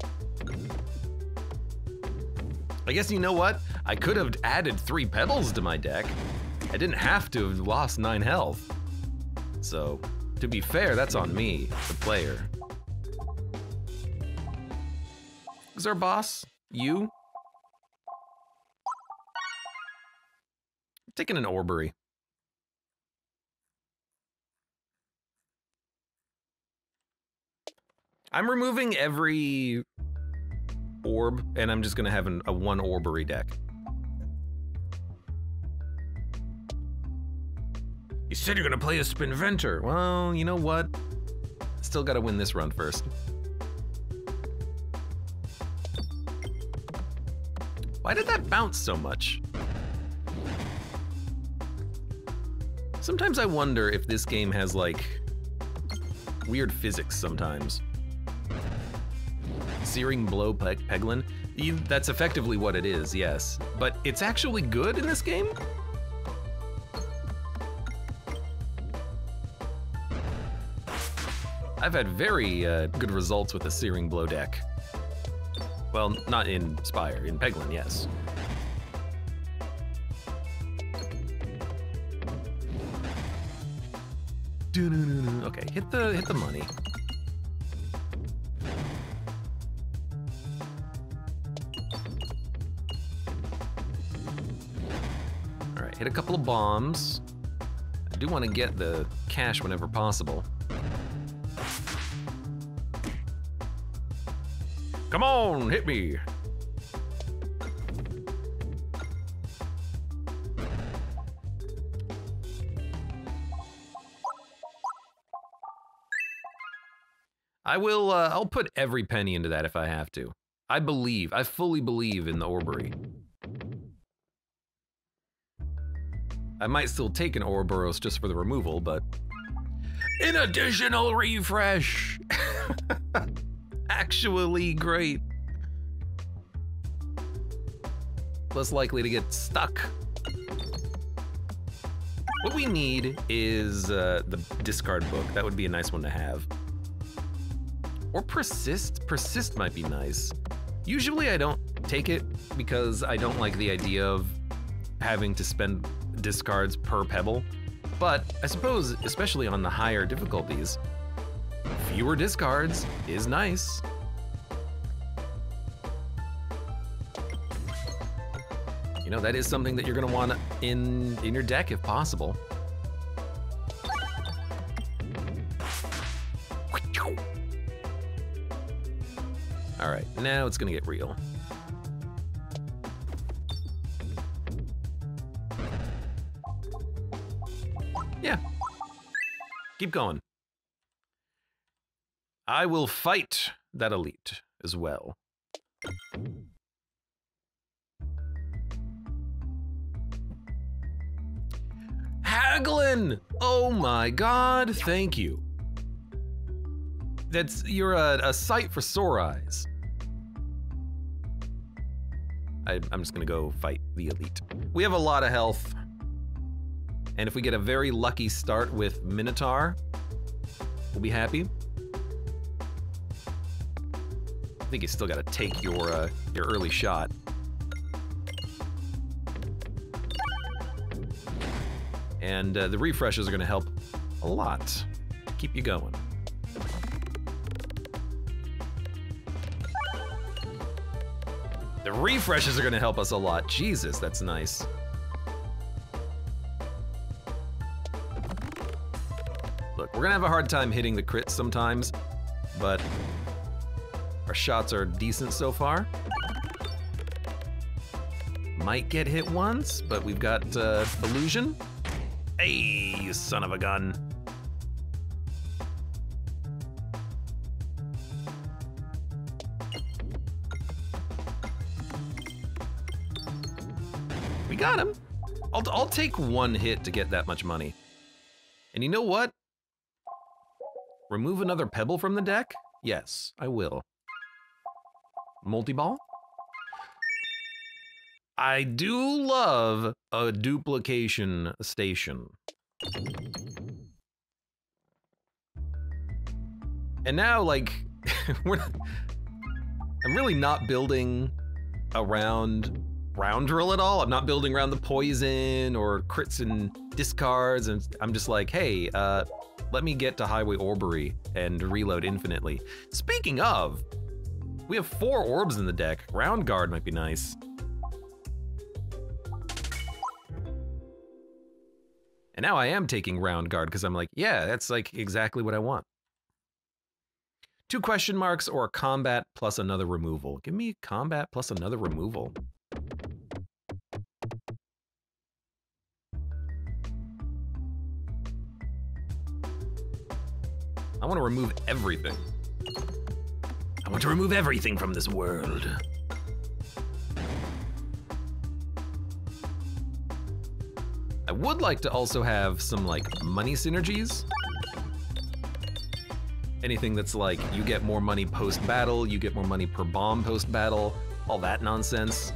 I guess you know what? I could have added 3 pebbles to my deck. I didn't have to have lost 9 health. So, to be fair, that's on me, the player. Is our boss? You? I'm taking an Orbury. I'm removing every orb, and I'm just gonna have a 1 Orbury deck. You said you're gonna play a Spinventer. Well, you know what? Still gotta win this run first. Why did that bounce so much? Sometimes I wonder if this game has, like, weird physics sometimes. Searing Blow Peglin? That's effectively what it is, yes. But it's actually good in this game? I've had very good results with the Searing Blow deck. Well, not in Spire, in Peglin, yes. Okay, hit the money. All right, hit a couple of bombs. I do want to get the cash whenever possible. Come on, hit me. I'll put every penny into that if I have to. I fully believe in the Orbury. I might still take an Ouroboros just for the removal, but an additional refresh. Actually great. Less likely to get stuck. What we need is the discard book. That would be a nice one to have. Or persist. Persist might be nice. Usually I don't take it because I don't like the idea of having to spend discards per pebble. But I suppose, especially on the higher difficulties, fewer discards is nice. You know, that is something that you're gonna want in your deck if possible. All right, now it's gonna get real. Yeah, keep going. I will fight that elite as well. Haglin! Oh my god, thank you. You're a sight for sore eyes. I'm just gonna go fight the elite. We have a lot of health. And if we get a very lucky start with Minotaur, we'll be happy. I think you still gotta take your early shot. And the refreshes are gonna help a lot. Keep you going. The refreshes are gonna help us a lot. Jesus, that's nice. Look, we're gonna have a hard time hitting the crits sometimes, but our shots are decent so far. Might get hit once, but we've got illusion. Hey, you son of a gun. We got him. I'll take 1 hit to get that much money. And you know what? Remove another pebble from the deck? Yes, I will. Multi-ball? I do love a duplication station. And now, like, I'm really not building around round drill at all. I'm not building around the poison or crits and discards, and I'm just like, hey, let me get to Highway Orbery and reload infinitely. Speaking of, we have 4 orbs in the deck. Round guard might be nice. And now I am taking round guard because I'm like, yeah, that's like exactly what I want. 2 question marks or a combat plus another removal. Give me combat plus another removal. I want to remove everything. I want to remove everything from this world. I would like to also have some like money synergies. Anything that's like, you get more money post-battle, you get more money per bomb post-battle, all that nonsense.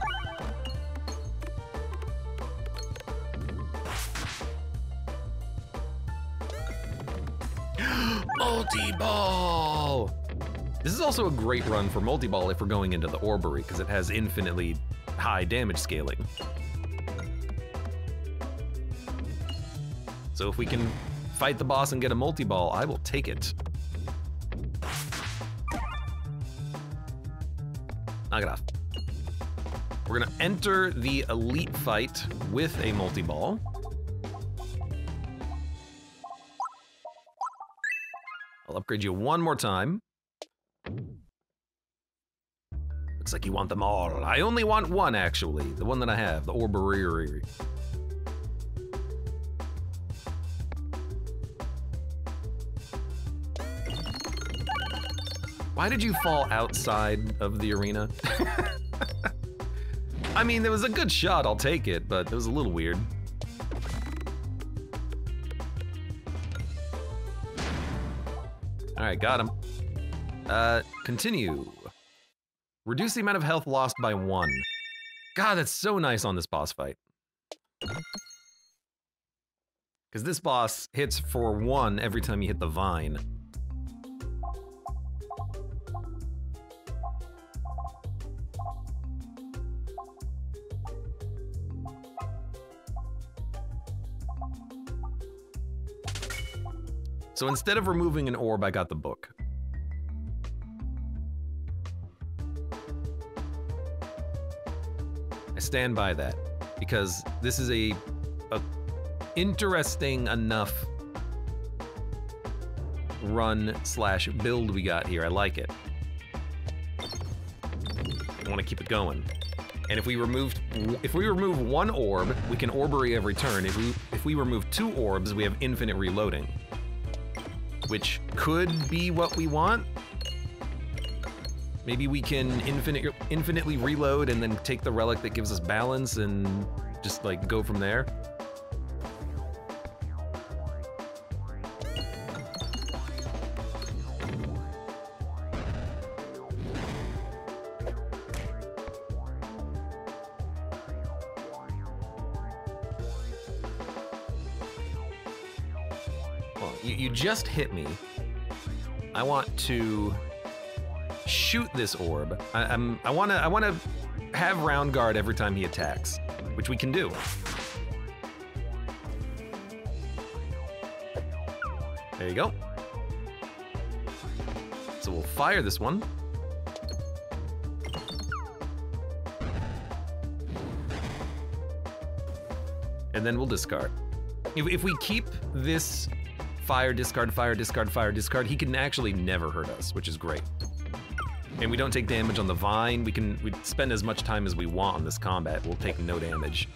Multi-ball! This is also a great run for multi-ball if we're going into the Orbery, because it has infinitely high damage scaling. So if we can fight the boss and get a multi-ball, I will take it. Knock it off. We're gonna enter the elite fight with a multi-ball. I'll upgrade you one more time. Looks like you want them all. I only want one, actually. The one that I have, the Orbery. Why did you fall outside of the arena? I mean, there was a good shot, I'll take it, but it was a little weird. All right, got him. Continue. Reduce the amount of health lost by 1. God, that's so nice on this boss fight. Because this boss hits for 1 every time you hit the vine. So instead of removing an orb, I got the book. I stand by that, because this is a interesting enough run/build we got here. I like it. I want to keep it going. And if we remove 1 orb, we can Orbery every turn. If we remove 2 orbs, we have infinite reloading, which could be what we want. Maybe we can infinitely reload and then take the relic that gives us balance and just like go from there. Well, you just hit me. I want to shoot this orb. I want to have round guard every time he attacks, which we can do. There you go. So we'll fire this one. And then we'll discard. If we keep this fire, discard, fire, discard, fire, discard, he can actually never hurt us, which is great. And we don't take damage on the vine. We spend as much time as we want on this combat. We'll take no damage.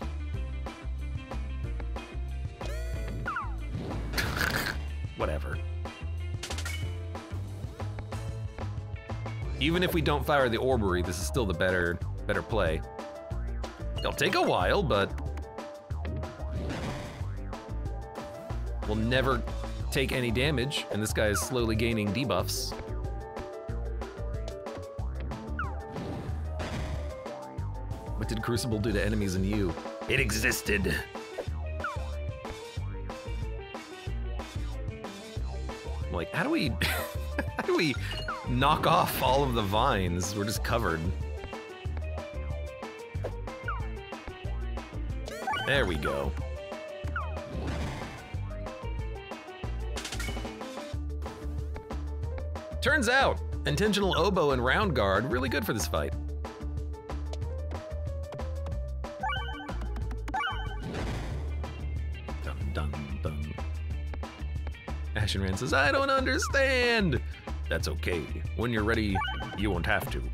Whatever. Even if we don't fire the Orbery, this is still the better play. It'll take a while, but we'll never take any damage, and this guy is slowly gaining debuffs. did Crucible do to enemies and you? It existed. Like, how do we how do we knock off all of the vines? We're just covered. There we go. Turns out, intentional oboe and round guard really good for this fight. Dun dun dun. Ashen Rand says, I don't understand! That's okay. When you're ready, you won't have to.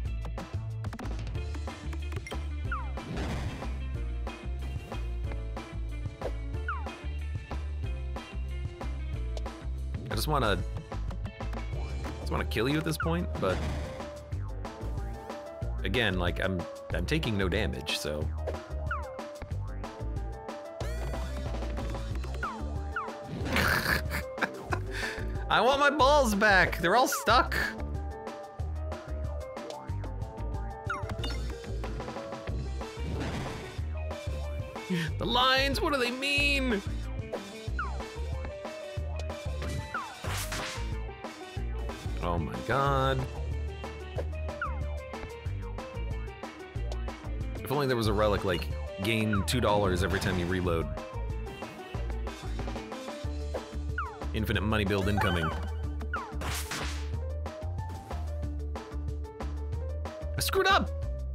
I just wanna kill you at this point, but again, like I'm taking no damage, so. I want my balls back. They're all stuck. The lines, what do they mean? Oh my god. If only there was a relic like gain $2 every time you reload. Infinite money build incoming. I screwed up!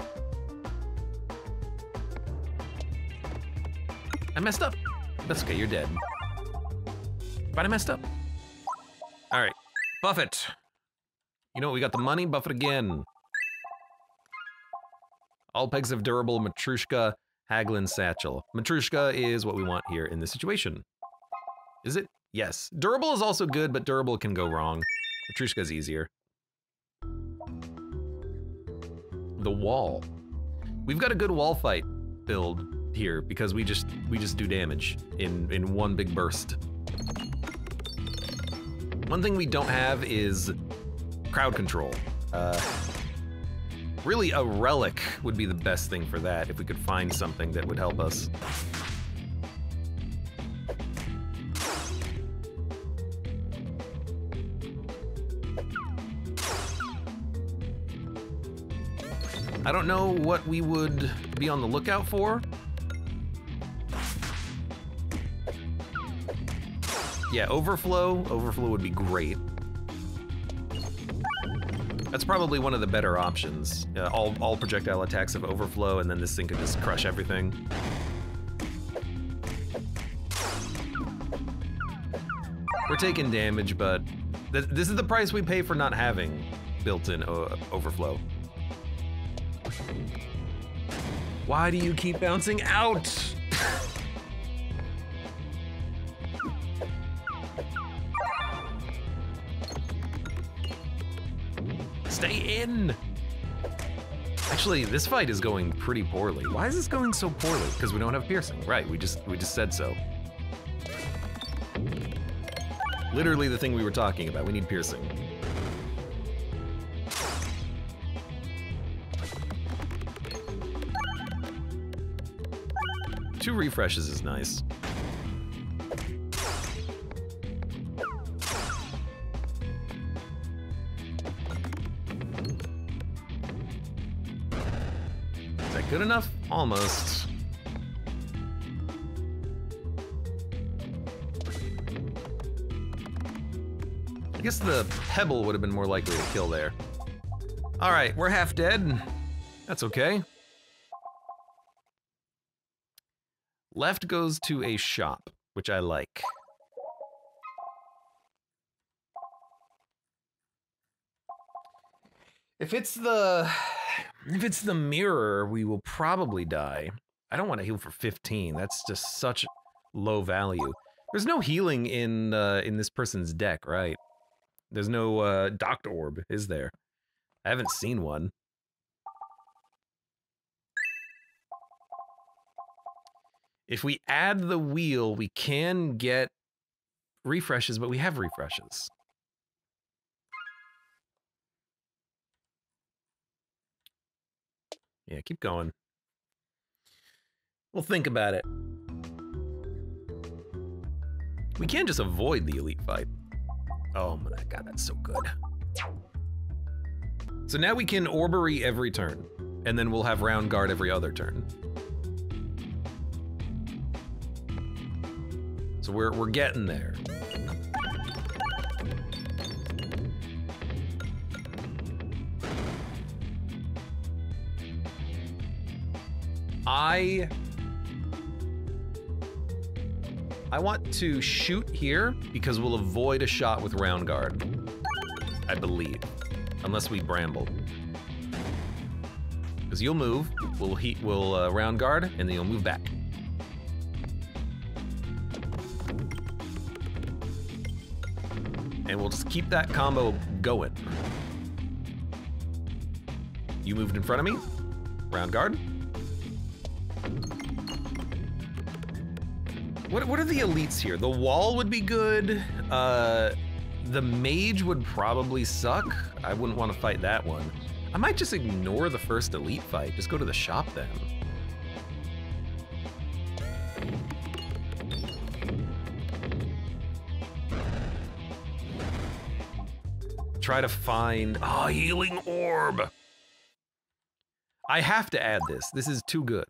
I messed up. That's okay, you're dead. But I messed up. Alright, buff it. You know what, we got the money, buff it again. All pegs have durable, Matrushka, Haglin, Satchel. Matrushka is what we want here in this situation. Is it? Yes. Durable is also good, but durable can go wrong. Matrushka's easier. The wall. We've got a good wall fight build here because we just do damage in one big burst. One thing we don't have is crowd control. Really, a relic would be the best thing for that if we could find something that would help us. I don't know what we would be on the lookout for. Yeah, overflow. Overflow would be great. That's probably one of the better options. All projectile attacks have overflow, and then this thing could just crush everything. We're taking damage, but this is the price we pay for not having built-in overflow. Why do you keep bouncing out? Stay in! Actually, this fight is going pretty poorly. Why is this going so poorly? Because we don't have piercing. Right, we just said so. Literally the thing we were talking about. We need piercing. Two refreshes is nice. Is that good enough? Almost. I guess the pebble would have been more likely to kill there. All right, we're half dead. That's okay. Left goes to a shop, which I like. If it's the mirror, we will probably die. I don't want to heal for 15. That's just such low value. There's no healing in this person's deck, right? There's no docked orb, is there? I haven't seen one. If we add the wheel, we can get refreshes, but we have refreshes. Yeah, keep going. We'll think about it. We can't just avoid the elite fight. Oh my god, that's so good. So now we can Orbery every turn, and then we'll have Round Guard every other turn. So we're getting there. I want to shoot here because we'll avoid a shot with Round Guard, I believe, unless we bramble. Because you'll move, we'll Round Guard, and then you'll move back. And we'll just keep that combo going. You moved in front of me, Round Guard. What are the elites here? The wall would be good. The mage would probably suck. I wouldn't want to fight that one. I might just ignore the first elite fight. Just go to the shop then. Try to find a healing orb. I have to add this. This is too good.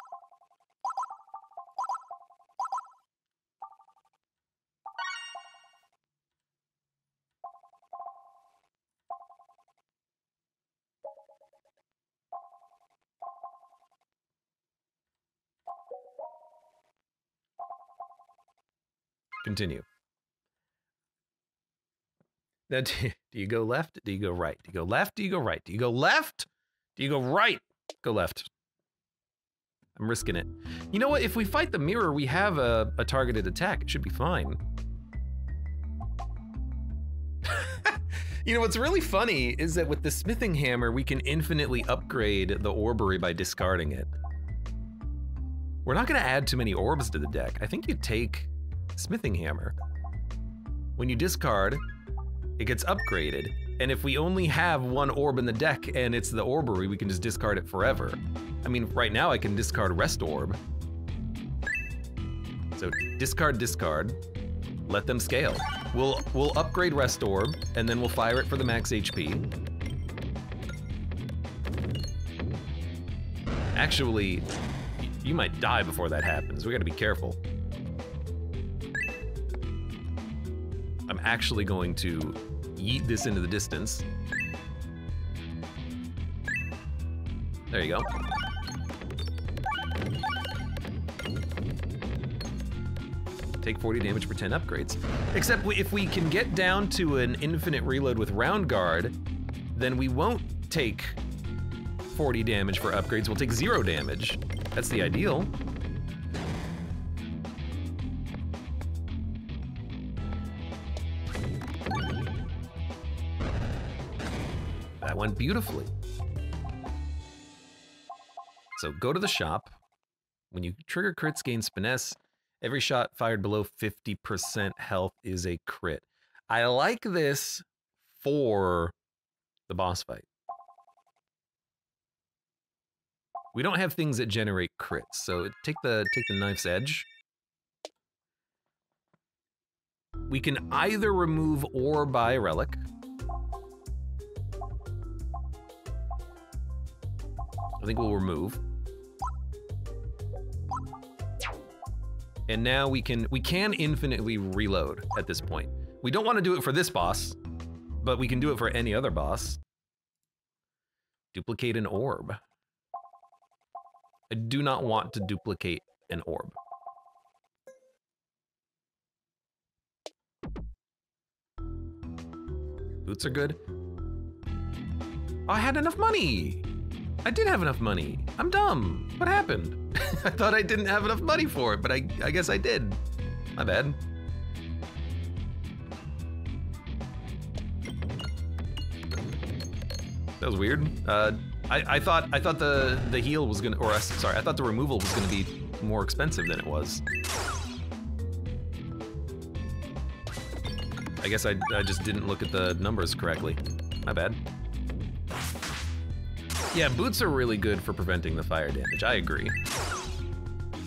Continue. Now, do you go left? Do you go right? Do you go left? Do you go right? Do you go left? Do you go right? Go left. I'm risking it. You know what? If we fight the mirror, we have a targeted attack. It should be fine. You know, what's really funny is that with the smithing hammer, we can infinitely upgrade the orbery by discarding it. We're not going to add too many orbs to the deck. I think you take smithing hammer. When you discard, it gets upgraded. And if we only have one orb in the deck and it's the orbery, we can just discard it forever. I mean, right now I can discard rest orb. So discard, discard, let them scale. We'll upgrade rest orb and then we'll fire it for the max HP. Actually, you might die before that happens. We gotta be careful. I'm actually going to yeet this into the distance. There you go. Take 40 damage for 10 upgrades. Except if we can get down to an infinite reload with Round Guard, then we won't take 40 damage for upgrades, we'll take 0 damage. That's the ideal. That went beautifully. So go to the shop. When you trigger crits, gain finesse. Every shot fired below 50% health is a crit. I like this for the boss fight. We don't have things that generate crits, so take the knife's edge. We can either remove or buy a relic. I think we'll remove. And now we can infinitely reload at this point. We don't want to do it for this boss, but we can do it for any other boss. Duplicate an orb. I do not want to duplicate an orb. Boots are good. Oh, I had enough money. I did have enough money. I'm dumb. What happened? I thought I didn't have enough money for it, but I guess I did. My bad. That was weird. I thought the heal was gonna, or sorry, I thought the removal was gonna be more expensive than it was. I guess I just didn't look at the numbers correctly. My bad. Yeah, boots are really good for preventing the fire damage. I agree.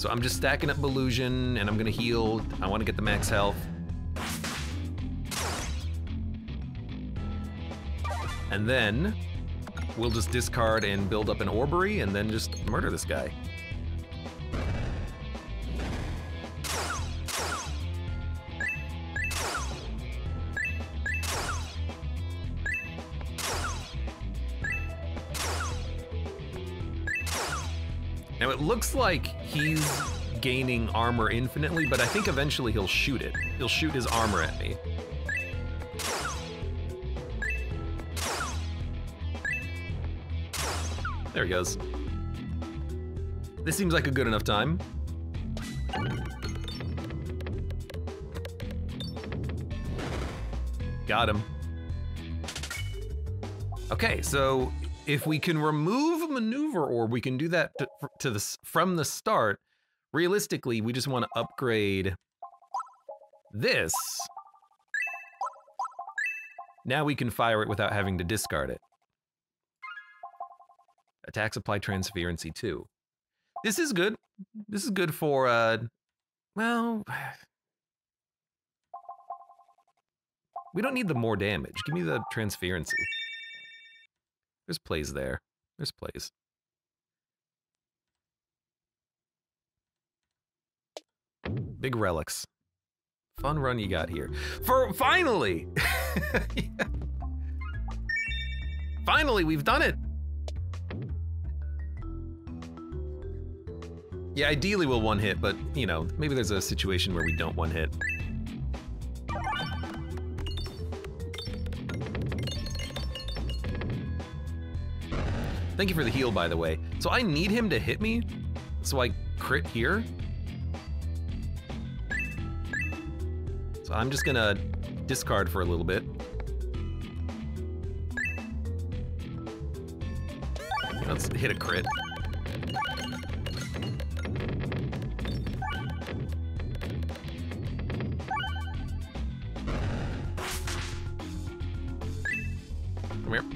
So I'm just stacking up Belusion, and I'm gonna heal. I wanna get the max health. And then we'll just discard and build up an Orbery, and then just murder this guy. Now it looks like he's gaining armor infinitely, but I think eventually he'll shoot it. He'll shoot his armor at me. There he goes. This seems like a good enough time. Got him. Okay, so if we can remove Maneuver Orb, we can do that from the start. Realistically, we just want to upgrade this. Now we can fire it without having to discard it. Attack supply transferency too. This is good. This is good for, well, we don't need the more damage. Give me the transferency. There's plays there. There's plays. Big relics. Fun run you got here. Finally! Yeah. Finally, we've done it! Yeah, ideally we'll one hit, but, you know, maybe there's a situation where we don't one hit. Thank you for the heal, by the way. So I need him to hit me, so I crit here. So I'm just gonna discard for a little bit. Let's hit a crit. Come here.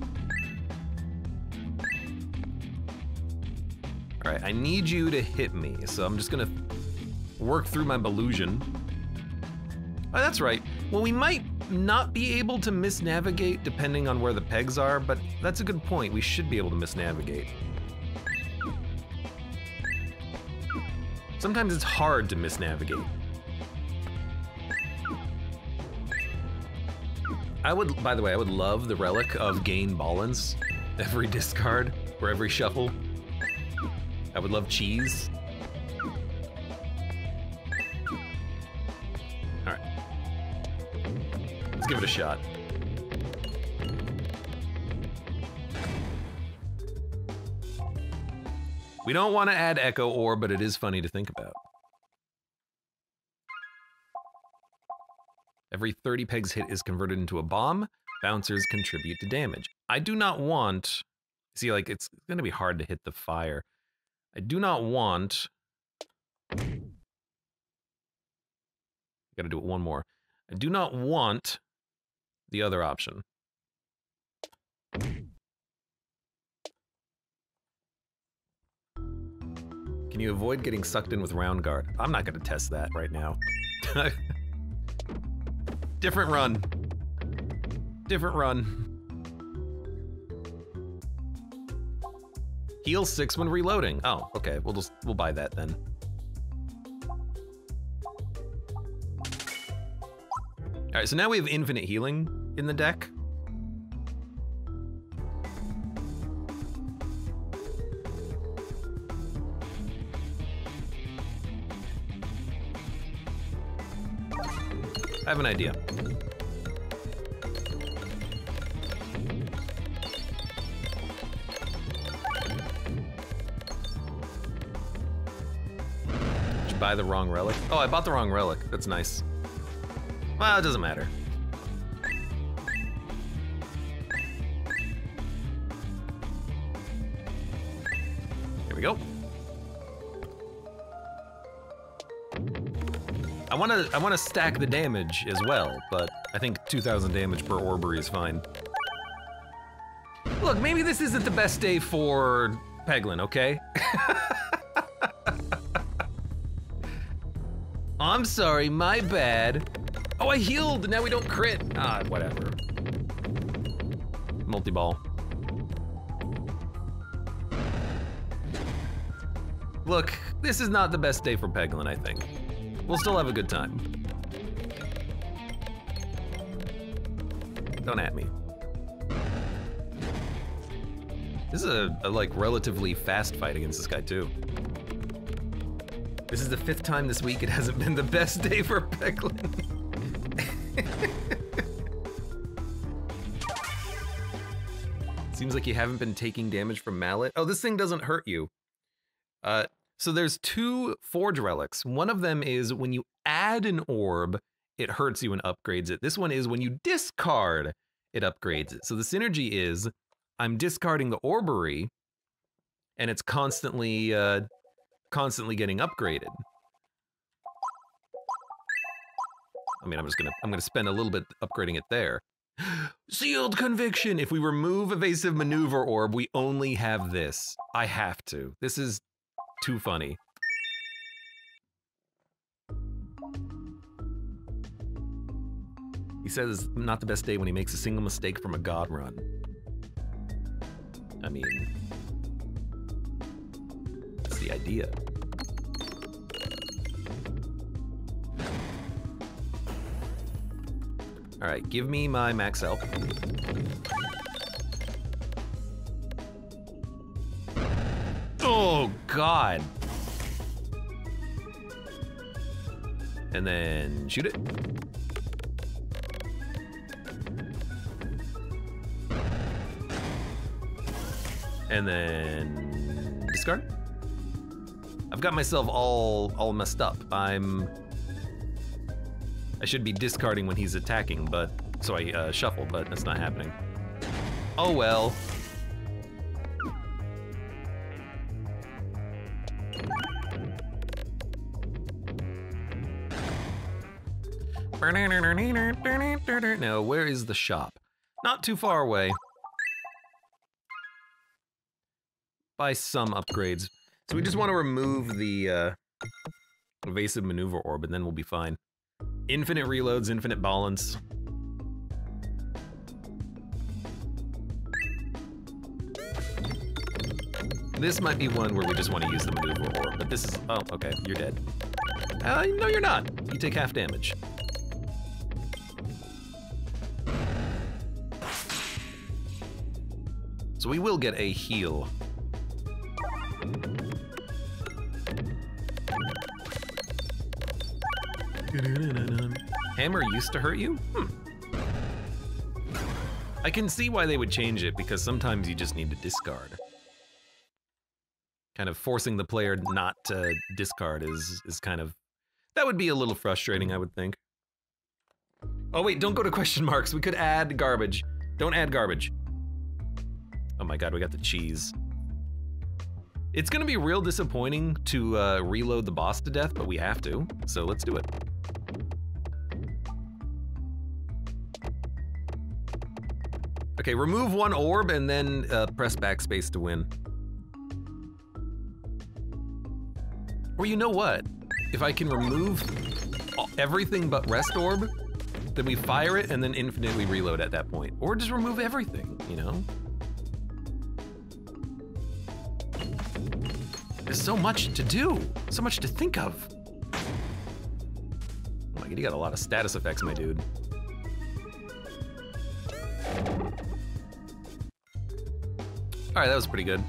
All right, I need you to hit me, so I'm just gonna work through my Belusion. Oh, that's right. Well, we might not be able to misnavigate depending on where the pegs are, but that's a good point. We should be able to misnavigate. Sometimes it's hard to misnavigate. By the way, I would love the relic of gain Ballins every discard or every shuffle. I would love cheese. All right. Let's give it a shot. We don't want to add Echo Orb, but it is funny to think about. Every 30 pegs hit is converted into a bomb. Bouncers contribute to damage. I do not want... See, like, it's going to be hard to hit the fire. I do not want... Gotta do it one more. I do not want the other option. Can you avoid getting sucked in with Round Guard? I'm not gonna test that right now. Different run. Different run. Heal 6 when reloading. Oh, okay. We'll buy that then. All right, so now we have infinite healing in the deck. I have an idea. Did you buy the wrong relic? Oh, I bought the wrong relic. That's nice. Well, it doesn't matter. Here we go. I want to stack the damage as well, but I think 2,000 damage per Orbery is fine. Look, maybe this isn't the best day for Peglin, okay? I'm sorry, my bad. Oh, I healed, now we don't crit. Ah, whatever. Multi-ball. Look, this is not the best day for Peglin, I think. We'll still have a good time. Don't at me. This is a like relatively fast fight against this guy too. This is the 5th time this week it hasn't been the best day for Peglin. Seems like you haven't been taking damage from Mallet. Oh, this thing doesn't hurt you. So there's 2 Forge Relics. One of them is when you add an orb, it hurts you and upgrades it. This one is when you discard, it upgrades it. So the synergy is, I'm discarding the Orbery, and it's constantly getting upgraded. I mean, I'm gonna spend a little bit upgrading it there. Sealed Conviction! If we remove Evasive Maneuver Orb, we only have this. I have to. This is too funny. He says not the best day when he makes a single mistake from a God run. I mean, that's the idea. All right, give me my max health. Oh, God. And then shoot it. And then discard. I've got myself all messed up. I should be discarding when he's attacking, but so I shuffle, but that's not happening. Oh well. Now, where is the shop? Not too far away. Buy some upgrades. So we just want to remove the evasive maneuver orb, and then we'll be fine. Infinite reloads, infinite balance. This might be one where we just want to use the maneuver orb, but this is... Oh, okay, you're dead. No, you're not. You take half damage. So we will get a heal. Hammer used to hurt you? I can see why they would change it, because sometimes you just need to discard. Kind of forcing the player not to discard is kind of... That would be a little frustrating, I would think. Oh wait, don't go to question marks. We could add garbage. Don't add garbage. Oh my god, we got the cheese. It's gonna be real disappointing to reload the boss to death, but we have to, so let's do it. Okay, remove one orb and then press backspace to win. Or you know what? If I can remove everything but rest orb, then we fire it and then infinitely reload at that point. Or just remove everything, you know? There's so much to do, so much to think of. Oh my god, you got a lot of status effects, my dude. All right, that was pretty good.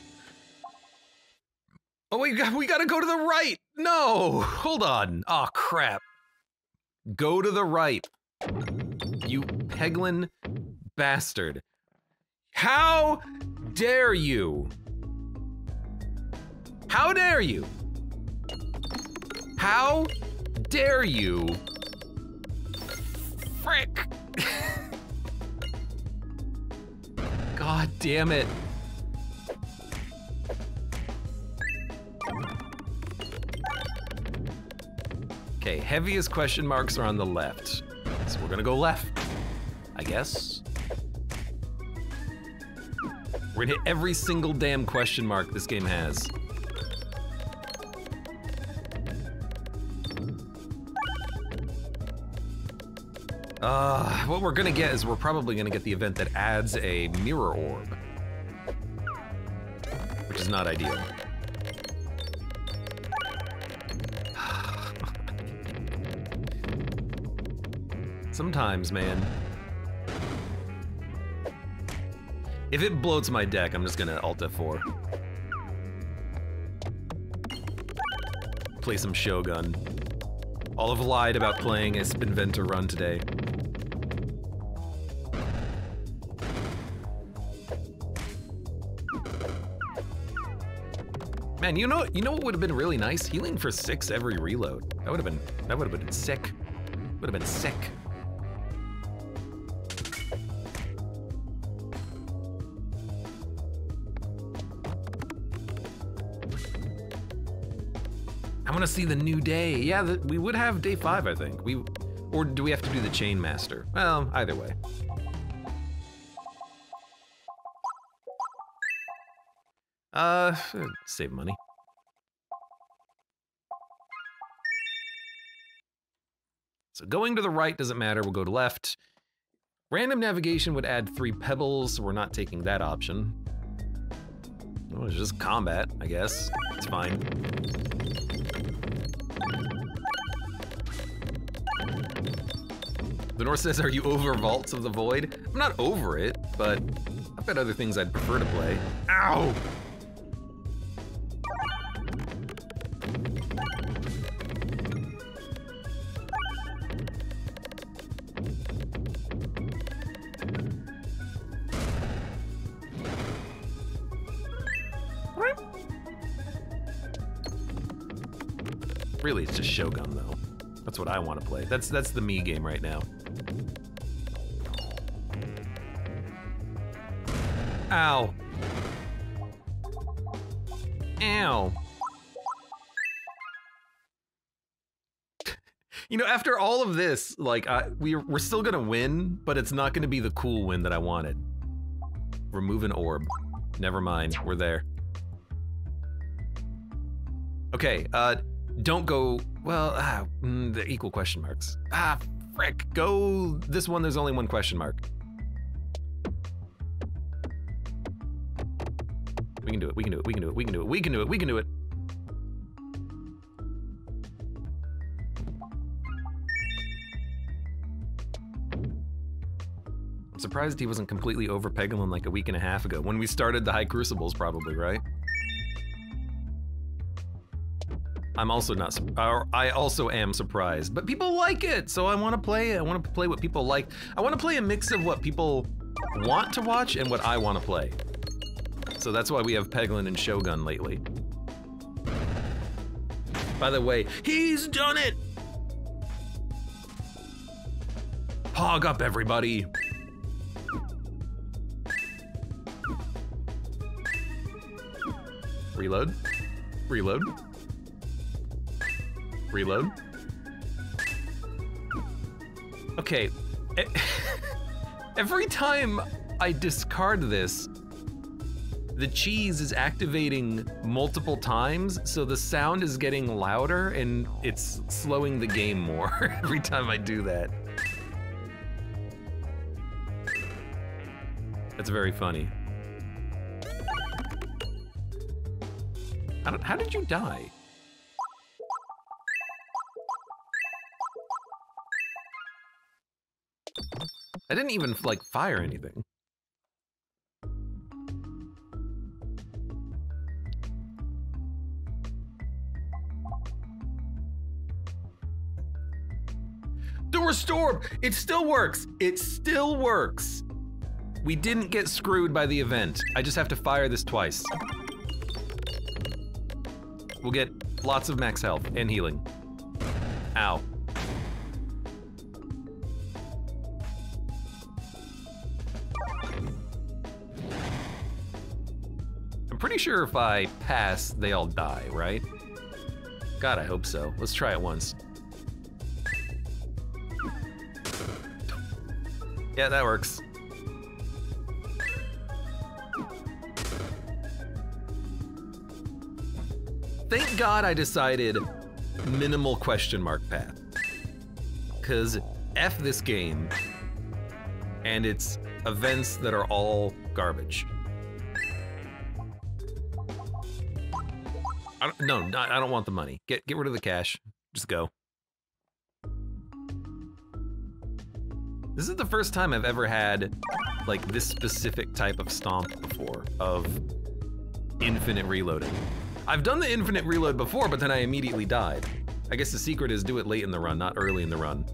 Oh, we gotta go to the right. No, hold on. Oh, crap. Go to the right. You Peglin bastard. How dare you? How dare you? How dare you? Frick. God damn it. Okay, heaviest question marks are on the left. So we're gonna go left, I guess. We're gonna hit every single damn question mark this game has. What we're gonna get is we're probably gonna get the event that adds a mirror orb, which is not ideal. Sometimes, man. If it bloats my deck, I'm just gonna Alt F4. Play some Shogun. All have lied about playing a Spinventer run today. Man, you know what would have been really nice? Healing for 6 every reload. That would have been sick. Would have been sick. I want to see the new day. Yeah, we would have day 5, I think. Or do we have to do the Chain Master? Well, either way. Save money. So going to the right doesn't matter, we'll go to left. Random navigation would add 3 pebbles, so we're not taking that option. Oh, it's just combat, I guess. It's fine. The North says, are you over Vaults of the Void? I'm not over it, but I've got other things I'd prefer to play. Ow! Really, it's just Shogun, though. That's what I want to play. That's the me game right now. Ow. Ow. You know, after all of this, like, we're still gonna win, but it's not gonna be the cool win that I wanted. Remove an orb. Never mind, we're there. Okay, don't go, well, the equal question marks. Frick, go this one, there's only one question mark. We can do it, we can do it, we can do it, we can do it, we can do it, we can do it. I'm surprised he wasn't completely over Peglin like a week and a half ago, when we started the High Crucibles probably, right? I'm also not, I also am surprised, but people like it, so I want to play it. I want to play what people like. I want to play a mix of what people want to watch and what I want to play. So that's why we have Peglin and Shogun lately. By the way, he's done it! Hog up, everybody! Reload. Reload. Reload. Okay. Every time I discard this, the cheese is activating multiple times, so the sound is getting louder and it's slowing the game more every time I do that. That's very funny. How did you die? I didn't even, like, fire anything. The restore! It still works! It still works! We didn't get screwed by the event. I just have to fire this twice. We'll get lots of max health and healing. Ow. I'm pretty sure if I pass, they all die, right? God, I hope so. Let's try it once. Yeah, that works. Thank God I decided minimal question mark path. Because F this game and its events that are all garbage. I don't want the money. Get rid of the cash. Just go. This is the first time I've ever had like this specific type of stomp before, of infinite reloading. I've done the infinite reload before, but then I immediately died. I guess the secret is do it late in the run, not early in the run.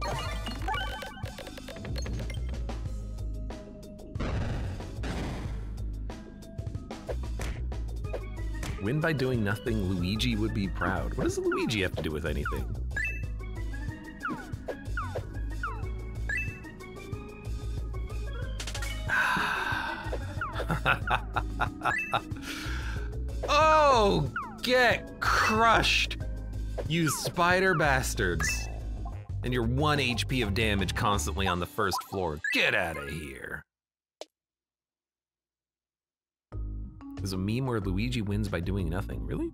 Win by doing nothing, Luigi would be proud. What does Luigi have to do with anything? Oh, get crushed, you spider bastards. And your 1 HP of damage constantly on the first floor. Get out of here. There's a meme where Luigi wins by doing nothing. Really?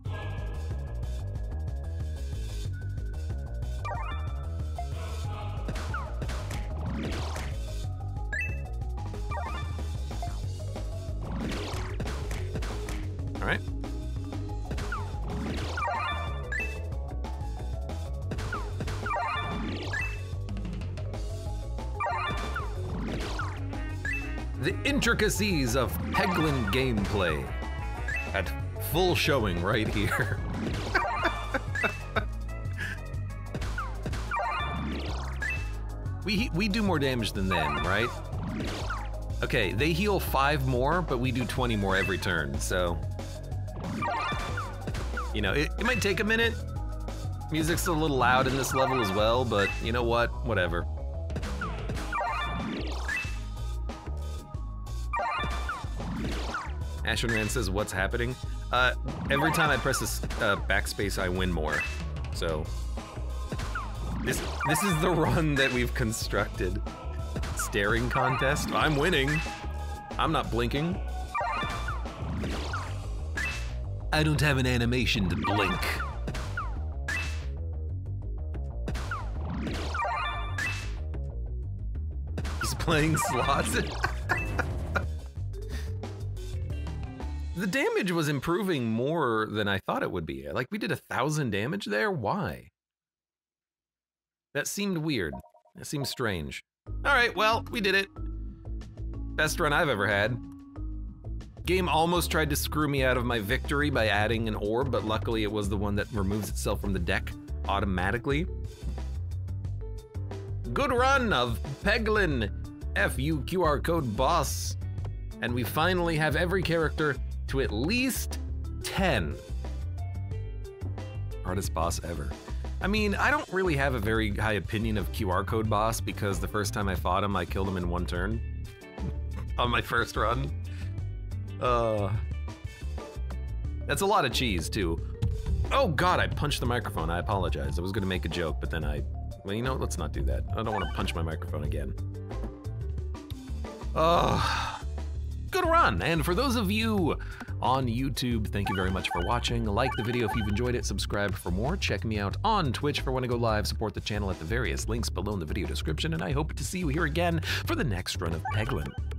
All right. The intricacies of Peglin gameplay at full showing right here. We do more damage than them, right? Okay, they heal 5 more, but we do 20 more every turn, so... You know, it might take a minute. Music's a little loud in this level as well, but you know what? Whatever. Ashenman says, what's happening? Every time I press this backspace, I win more. So, this is the run that we've constructed. Staring contest, I'm winning. I'm not blinking. I don't have an animation to blink. He's playing slots. The damage was improving more than I thought it would be. Like, we did 1,000 damage there? Why? That seemed weird. That seemed strange. All right, well, we did it. Best run I've ever had. Game almost tried to screw me out of my victory by adding an orb, but luckily it was the one that removes itself from the deck automatically. Good run of Peglin, FU QR code boss. And we finally have every character to at least 10. Hardest boss ever. I mean, I don't really have a very high opinion of QR code boss because the first time I fought him, I killed him in 1 turn on my first run. That's a lot of cheese too. Oh God, I punched the microphone. I apologize. I was gonna make a joke, but then well, you know, let's not do that. I don't want to punch my microphone again. Good run. And for those of you on YouTube, thank you very much for watching. Like the video if you've enjoyed it, subscribe for more. Check me out on Twitch for when I go live. Support the channel at the various links below in the video description, and I hope to see you here again for the next run of Peglin.